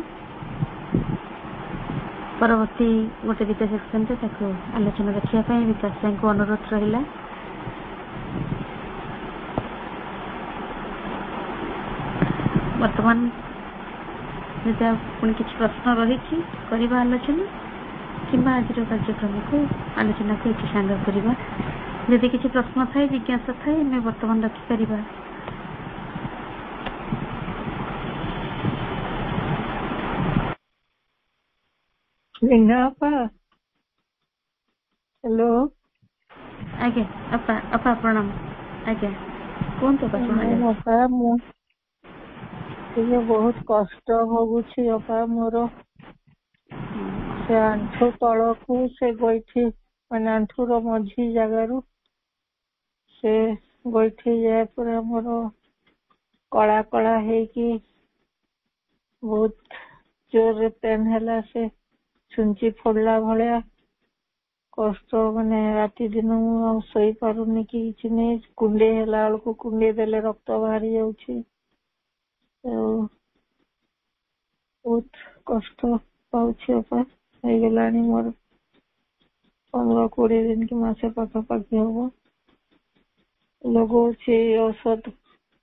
परवर्ती गोटे गीत सेक्शन आलोचना रखा विकास भाई को अनुरोध रहा। वर्तमान पुणी किसी प्रश्न रही आलोचना कि आज कार्यक्रम को आलोचना को ये सांग करवा जदि किसी प्रश्न थाए जिज्ञासा थाए आम वर्तमान रखिपर। हेलो आज्ञा अपा अपा प्रणाम आज्ञा कहतु अपा मुझे बहुत कष्ट भोगुची अपा मोर से आंठू तलकू से गोईठी माने आंठूर मझी जगार से गोईठी जाए पूरा मोर कला कला है कि बहुत जोर पेन है से छुंची फोड़ला भाया कष्ट माने राति दिन शई पारुनी कि नहीं कुंडे है कुंडे देले रक्त बाहरी जाऊँगी बहुत कष्ट पाऊँ गलानी मोर 15-20 दिन की मासे पाखापाखि हम लगौची औषध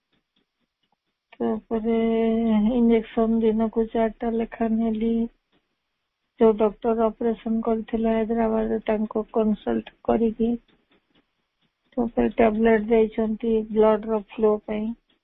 इंजेक्शन दिन को 4टा लेखा नेली जो डॉक्टर ऑपरेशन करते हैदराबाद कंसल्ट करी टैबलेट देइछंती ब्लड रो फ्लो पे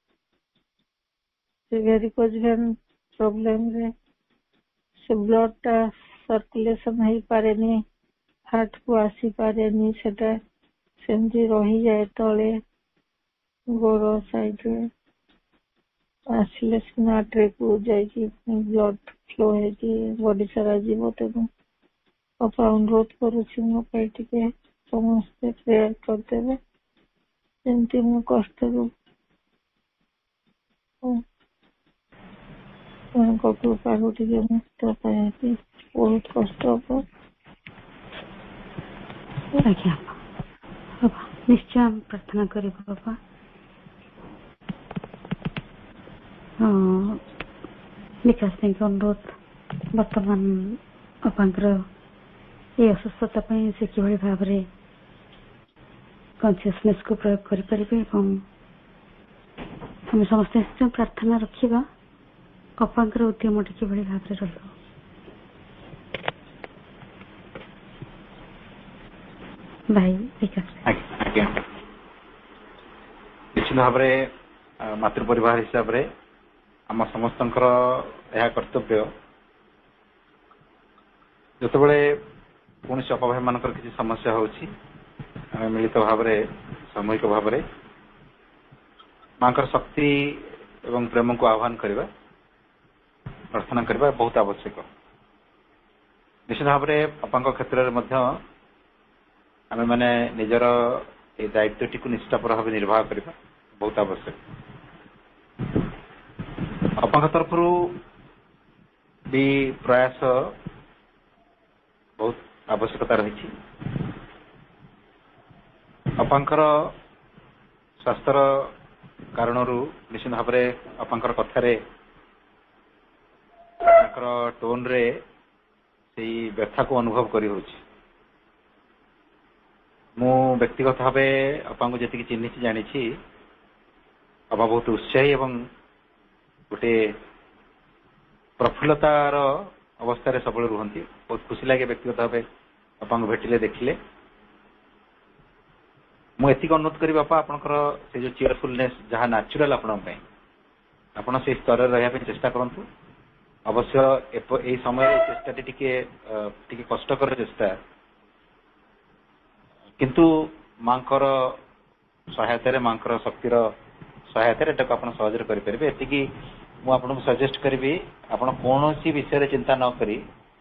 वेरिकोज वेन प्रॉब्लम रे से ब्लड टा सर्कुलेशन हो पारे नहीं हार्ट को आसी पारे नहीं सेटा सेमती रही जाए तले गोड़ साइड रे आसिले सिना ट्रे को जाई ब्लड फ्लो है कि बॉडी सारा जीव तेणु अपा अनुरोध करुच्छी मो टे समस्ते प्रेयर करदेवे जमती मु कष्ट ମାଙ୍କ କୃପାରୁ ଟିକେ ମୁକ୍ତ ପାଇବି। ବହୁତ କଷ୍ଟ ହବ। ଆଜ୍ଞା ବାବା, ନିଶ୍ଚୟ ଆମେ ପ୍ରାର୍ଥନା କରିବୁ ବାବା। ବିକାଶ ଭାଇଙ୍କ ଅନୁରୋଧ, ବର୍ତ୍ତମାନ ବାପାଙ୍କର এই ଅସୁସ୍ଥତା ପାଇଁ ସେ କିଭଳି ଭାବରେ କନସିୟସନେସ୍ କୁ ପ୍ରୟୋଗ କରିପାରିବେ ଏବଂ ଆମେ ସମସ୍ତେ ନିଶ୍ଚୟ ପ୍ରାର୍ଥନା ରଖିବା ବାପାଙ୍କର ଉଦ୍ୟମଟି କିଭଳି ଭାବରେ ରହିବ। ଭାଇ ବିକାଶ। ଆଜ୍ଞା, ନିଶ୍ଚିତ ଭାବରେ ମାତୃ ପରିବାର ହିସାବରେ ଆମ ସମସ୍ତଙ୍କର ଏହା କର୍ତ୍ତବ୍ୟ, ଯେତେବେଳେ କୌଣସି ଅପଭାଇ ମାନଙ୍କର କିଛି ସମସ୍ୟା ହଉଛି ଆମେ ମିଳିତ ଭାବରେ ସାମୂହିକ ଭାବରେ ମାଙ୍କର ଶକ୍ତି ଏବଂ ପ୍ରେମକୁ ଆହ୍ୱାନ କରିବା, ପ୍ରାର୍ଥନା କରିବା ବହୁତ ଆବଶ୍ୟକ। ନିଶ୍ଚିତ ଭାବରେ ବାପାଙ୍କ କ୍ଷେତ୍ରରେ ମଧ୍ୟ ଆମେ ମାନେ ନିଜର এই ଦାୟିତ୍ୱଟିକୁ ନିଷ୍ଠାପର ଭାବେ ନିର୍ବାହ କରିବା ବହୁତ ଆବଶ୍ୟକ। ବାପାଙ୍କ ତରଫରୁ ବି ପ୍ରୟାସ ବହୁତ ଆବଶ୍ୟକତା ରହିଛି। ବାପାଙ୍କର ସ୍ୱାସ୍ଥ୍ୟର କାରଣରୁ ନିଶ୍ଚିତ ଭାବରେ ବାପାଙ୍କର କଥାରେ, ତାଙ୍କର ଟୋନରେ ସେଇ ବ୍ୟଥାକୁ ଅନୁଭବ କରି ହଉଛି। ମୁଁ ବ୍ୟକ୍ତିଗତ ଭାବେ ବାପାଙ୍କୁ ଯେତିକି ଚିହ୍ନିଛି ଜାଣିଛି, ବାପା ବହୁତ ଉତ୍ସାହୀ ଏବଂ ଗୋଟେ ପ୍ରଫୁଲ୍ଲତାର ଅବସ୍ଥାରେ ସବୁବେଳେ ରୁହନ୍ତି। ବହୁତ ଖୁସି ଲାଗେ ବ୍ୟକ୍ତିଗତ ଭାବେ ବାପାଙ୍କୁ ଭେଟିଲେ ଦେଖିଲେ। ମୁଁ ଏତିକି ଅନୁରୋଧ କରି ବାପା ଆପଣଙ୍କର ସେ ଯୋଉ ଚିୟରଫୁଲନେସ୍ ଯାହା ନ୍ୟାଚୁରାଲ ଆପଣଙ୍କ ପାଇଁ, ଆପଣ ସେଇ ସ୍ତରରେ ରହିବା ପାଇଁ ଚେଷ୍ଟା କରନ୍ତୁ। ଅବଶ୍ୟ ଏଇ ସମୟରେ ଚେଷ୍ଟାଟି ଟିକେ କଷ୍ଟକର ଚେଷ୍ଟା, କିନ୍ତୁ ମାଙ୍କର ସହାୟତାରେ, ମାଙ୍କର ଶକ୍ତିର ସହାୟତାରେ ଏଟାକୁ ଆପଣ ସହଜରେ କରିପାରିବେ। ଏତିକି ମୁଁ ଆପଣଙ୍କୁ ସଜେଷ୍ଟ କରିବି, ଆପଣ କୌଣସି ବିଷୟରେ ଚିନ୍ତା ନ କରି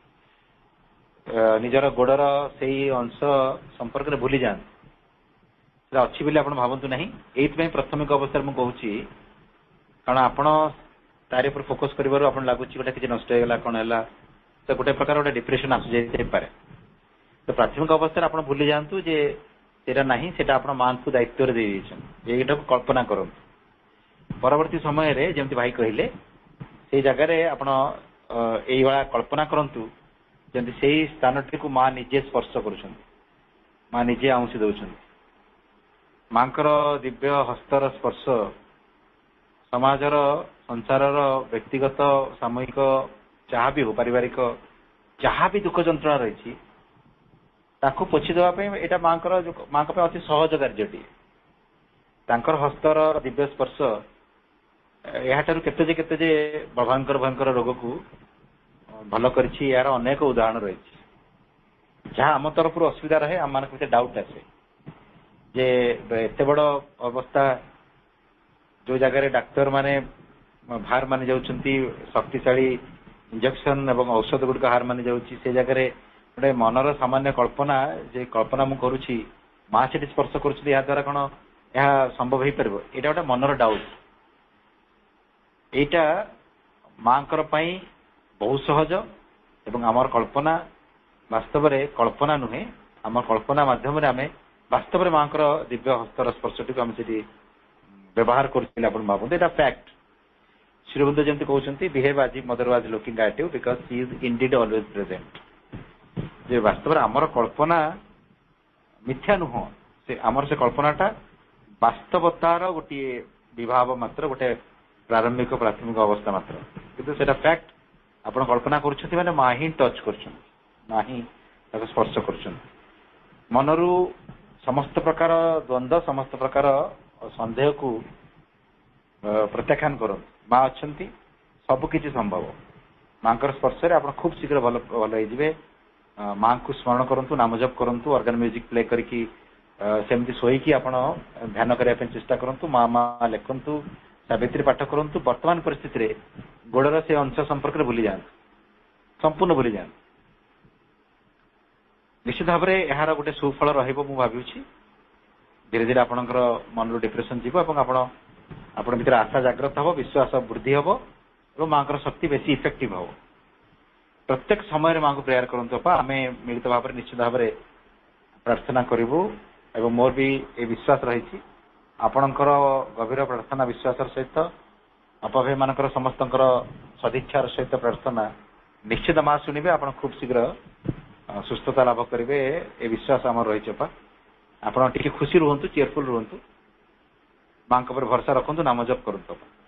ନିଜର ଗୋଡର ସେଇ ଅଂଶ ସମ୍ପର୍କରେ ଭୁଲି ଯାଆନ୍ତୁ। ସେଟା ଅଛି ବୋଲି ଆପଣ ଭାବନ୍ତୁ ନାହିଁ। ଏଇଥିପାଇଁ ପ୍ରାଥମିକ ଅବସ୍ଥାରେ ମୁଁ କହୁଛି, କାରଣ ଆପଣ ତାରି ଉପରେ ଫୋକସ କରିବାରୁ ଆପଣ ଲାଗୁଛି ଗୋଟେ କିଛି ନଷ୍ଟ ହେଇଗଲା, କଣ ହେଲା, ତ ଗୋଟେ ପ୍ରକାର ଗୋଟେ ଡିପ୍ରେସନ ଆସିଯାଇପାରେ। ତ ପ୍ରାଥମିକ ଅବସ୍ଥାରେ ଆପଣ ଭୁଲି ଯାଆନ୍ତୁ ଯେ ସେଇଟା ନାହିଁ, ସେଇଟା ଆପଣ ମାଙ୍କୁ ଦାୟିତ୍ୱରେ ଦେଇ ଦେଇଛନ୍ତି। ଏଇଟାକୁ କଳ୍ପନା କରନ୍ତୁ। ପରବର୍ତ୍ତୀ ସମୟରେ ଯେମିତି ଭାଇ କହିଲେ, ସେଇ ଜାଗାରେ ଆପଣ ଏଇଭଳିଆ କଳ୍ପନା କରନ୍ତୁ ଯେମିତି ସେଇ ସ୍ଥାନଟିକୁ ମା ନିଜେ ସ୍ପର୍ଶ କରୁଛନ୍ତି, ମା ନିଜେ ଆଉଁସି ଦଉଛନ୍ତି। ମାଙ୍କର ଦିବ୍ୟ ହସ୍ତର ସ୍ପର୍ଶ ସମାଜର, ସଂସାରର, ବ୍ୟକ୍ତିଗତ, ସାମୂହିକ, ଯାହା ବି ହଉ, ପାରିବାରିକ ଯାହା ବି ଦୁଃଖ ଯନ୍ତ୍ରଣା ରହିଛି ତାକୁ ପୋଛି ଦେବା ପାଇଁ ଏଇଟା ମାଙ୍କ ପାଇଁ ଅତି ସହଜ କାର୍ଯ୍ୟଟିଏ। ତାଙ୍କର ହସ୍ତର ଦିବ୍ୟ ସ୍ପର୍ଶ ଏହାଠାରୁ କେତେ ଯେ ଭୟଙ୍କର ରୋଗକୁ ଭଲ କରିଛି, ଏହାର ଅନେକ ଉଦାହରଣ ରହିଛି। ଯାହା ଆମ ତରଫରୁ ଅସୁବିଧା ରହେ, ଆମମାନଙ୍କ ଭିତରେ ଡାଉଟ୍ ଆସେ ଯେ ଏତେ ବଡ ଅବସ୍ଥା, ଯୋଉ ଜାଗାରେ ଡାକ୍ତର ମାନେ ହାର ମାନି ଯାଉଛନ୍ତି, ଶକ୍ତିଶାଳୀ ଇଞ୍ଜେକ୍ସନ ଏବଂ ଔଷଧ ଗୁଡିକ ହାର ମାନି ଯାଉଛି, ସେ ଜାଗାରେ ଗୋଟେ ମନର ସାମାନ୍ୟ କଳ୍ପନା, ଯେ କଳ୍ପନା ମୁଁ କରୁଛି ମା ସେଠି ସ୍ପର୍ଶ କରୁଛନ୍ତି, ଏହା ଦ୍ୱାରା କଣ ଏହା ସମ୍ଭବ ହେଇପାରିବ? ଏଇଟା ଗୋଟେ ମନର ଡାଉଟ୍। ଏଇଟା ମାଙ୍କର ପାଇଁ ବହୁତ ସହଜ ଏବଂ ଆମର କଳ୍ପନା ବାସ୍ତବରେ କଳ୍ପନା ନୁହେଁ। ଆମ କଳ୍ପନା ମାଧ୍ୟମରେ ଆମେ ବାସ୍ତବରେ ମାଙ୍କର ଦିବ୍ୟ ହସ୍ତର ସ୍ପର୍ଶଟିକୁ ଆମେ ସେଠି ବ୍ୟବହାର କରୁଥିଲେ। ଆପଣ ଭାବନ୍ତୁ, ଏଇଟା ଫ୍ୟାକ୍ଟ। ଶ୍ରୀବନ୍ଦ ଯେମିତି କହୁଛନ୍ତି, behave as if mother was looking at you because she is indeed always present. ଯେ ବାସ୍ତବରେ ଆମର କଳ୍ପନା ମିଥ୍ୟା ନୁହଁ, ସେ ଆମର ସେ କଳ୍ପନାଟା ବାସ୍ତବତାର ଗୋଟିଏ ବିଭାବ ମାତ୍ର, ଗୋଟେ ପ୍ରାଥମିକ ଅବସ୍ଥା ମାତ୍ର। କିନ୍ତୁ ସେଟା ଫ୍ୟାକ୍ଟ। ଆପଣ କଳ୍ପନା କରୁଛନ୍ତି ମାନେ ମା ହିଁ ଟଚ୍ କରୁଛନ୍ତି, ମା ହିଁ ତାକୁ ସ୍ପର୍ଶ କରୁଛନ୍ତି। ମନରୁ ସମସ୍ତ ପ୍ରକାର ଦ୍ୱନ୍ଦ୍ୱ, ସମସ୍ତ ପ୍ରକାର ସନ୍ଦେହକୁ ପ୍ରତ୍ୟାଖ୍ୟାନ କରନ୍ତୁ। ମା ଅଛନ୍ତି, ସବୁ କିଛି ସମ୍ଭବ। ମାଙ୍କର ସ୍ପର୍ଶରେ ଆପଣ ଖୁବ୍ ଶୀଘ୍ର ଭଲ ହେଇଯିବେ। ମାଙ୍କୁ ସ୍ମରଣ କରନ୍ତୁ, ନାମ ଜପ କରନ୍ତୁ, ଅର୍ଗାନ ମ୍ୟୁଜିକ ପ୍ଲେ କରିକି ସେମିତି ଶୋଇକି ଆପଣ ଧ୍ୟାନ କରିବା ପାଇଁ ଚେଷ୍ଟା କରନ୍ତୁ। ମା ଲେଖନ୍ତୁ, ସାବିତ୍ରୀ ପାଠ କରନ୍ତୁ। ବର୍ତ୍ତମାନ ପରିସ୍ଥିତିରେ ଗୋଡର ସେ ଅଂଶ ସମ୍ପର୍କରେ ଭୁଲି ଯାଆନ୍ତୁ, ସମ୍ପୂର୍ଣ୍ଣ ଭୁଲି ଯାଆନ୍ତୁ। ନିଶ୍ଚିତ ଭାବରେ ଏହାର ଗୋଟେ ସୁଫଳ ରହିବ ମୁଁ ଭାବୁଛି। ଧୀରେ ଧୀରେ ଆପଣଙ୍କର ମନରୁ ଡିପ୍ରେସନ ଯିବ ଏବଂ ଆପଣ ଭିତରେ ଆଶା ଜାଗ୍ରତ ହବ, ବିଶ୍ୱାସ ବୃଦ୍ଧି ହବ ଏବଂ ମାଙ୍କର ଶକ୍ତି ବେଶୀ ଇଫେକ୍ଟିଭ ହବ। ପ୍ରତ୍ୟେକ ସମୟରେ ମାଙ୍କୁ ପ୍ରେୟାର କରନ୍ତୁ ଅପା। ଆମେ ମିଳିତ ଭାବରେ ନିଶ୍ଚିତ ଭାବରେ ପ୍ରାର୍ଥନା କରିବୁ ଏବଂ ମୋର ବି ଏ ବିଶ୍ୱାସ ରହିଛି ଆପଣଙ୍କର ଗଭୀର ପ୍ରାର୍ଥନା ବିଶ୍ୱାସର ସହିତ ଅପା ଭାଇ ମାନଙ୍କର ସମସ୍ତଙ୍କର ସଦିଚ୍ଛାର ସହିତ ପ୍ରାର୍ଥନା ନିଶ୍ଚିତ ମା ଶୁଣିବେ। ଆପଣ ଖୁବ ଶୀଘ୍ର ସୁସ୍ଥତା ଲାଭ କରିବେ ଏ ବିଶ୍ୱାସ ଆମର ରହିଛି ଅପା। ଆପଣ ଟିକେ ଖୁସି ରୁହନ୍ତୁ, ଚିୟରଫୁଲ ରୁହନ୍ତୁ, ମାଙ୍କ ଉପରେ ଭରସା ରଖନ୍ତୁ, ନାମ ଜପ କରନ୍ତୁ ଅପା।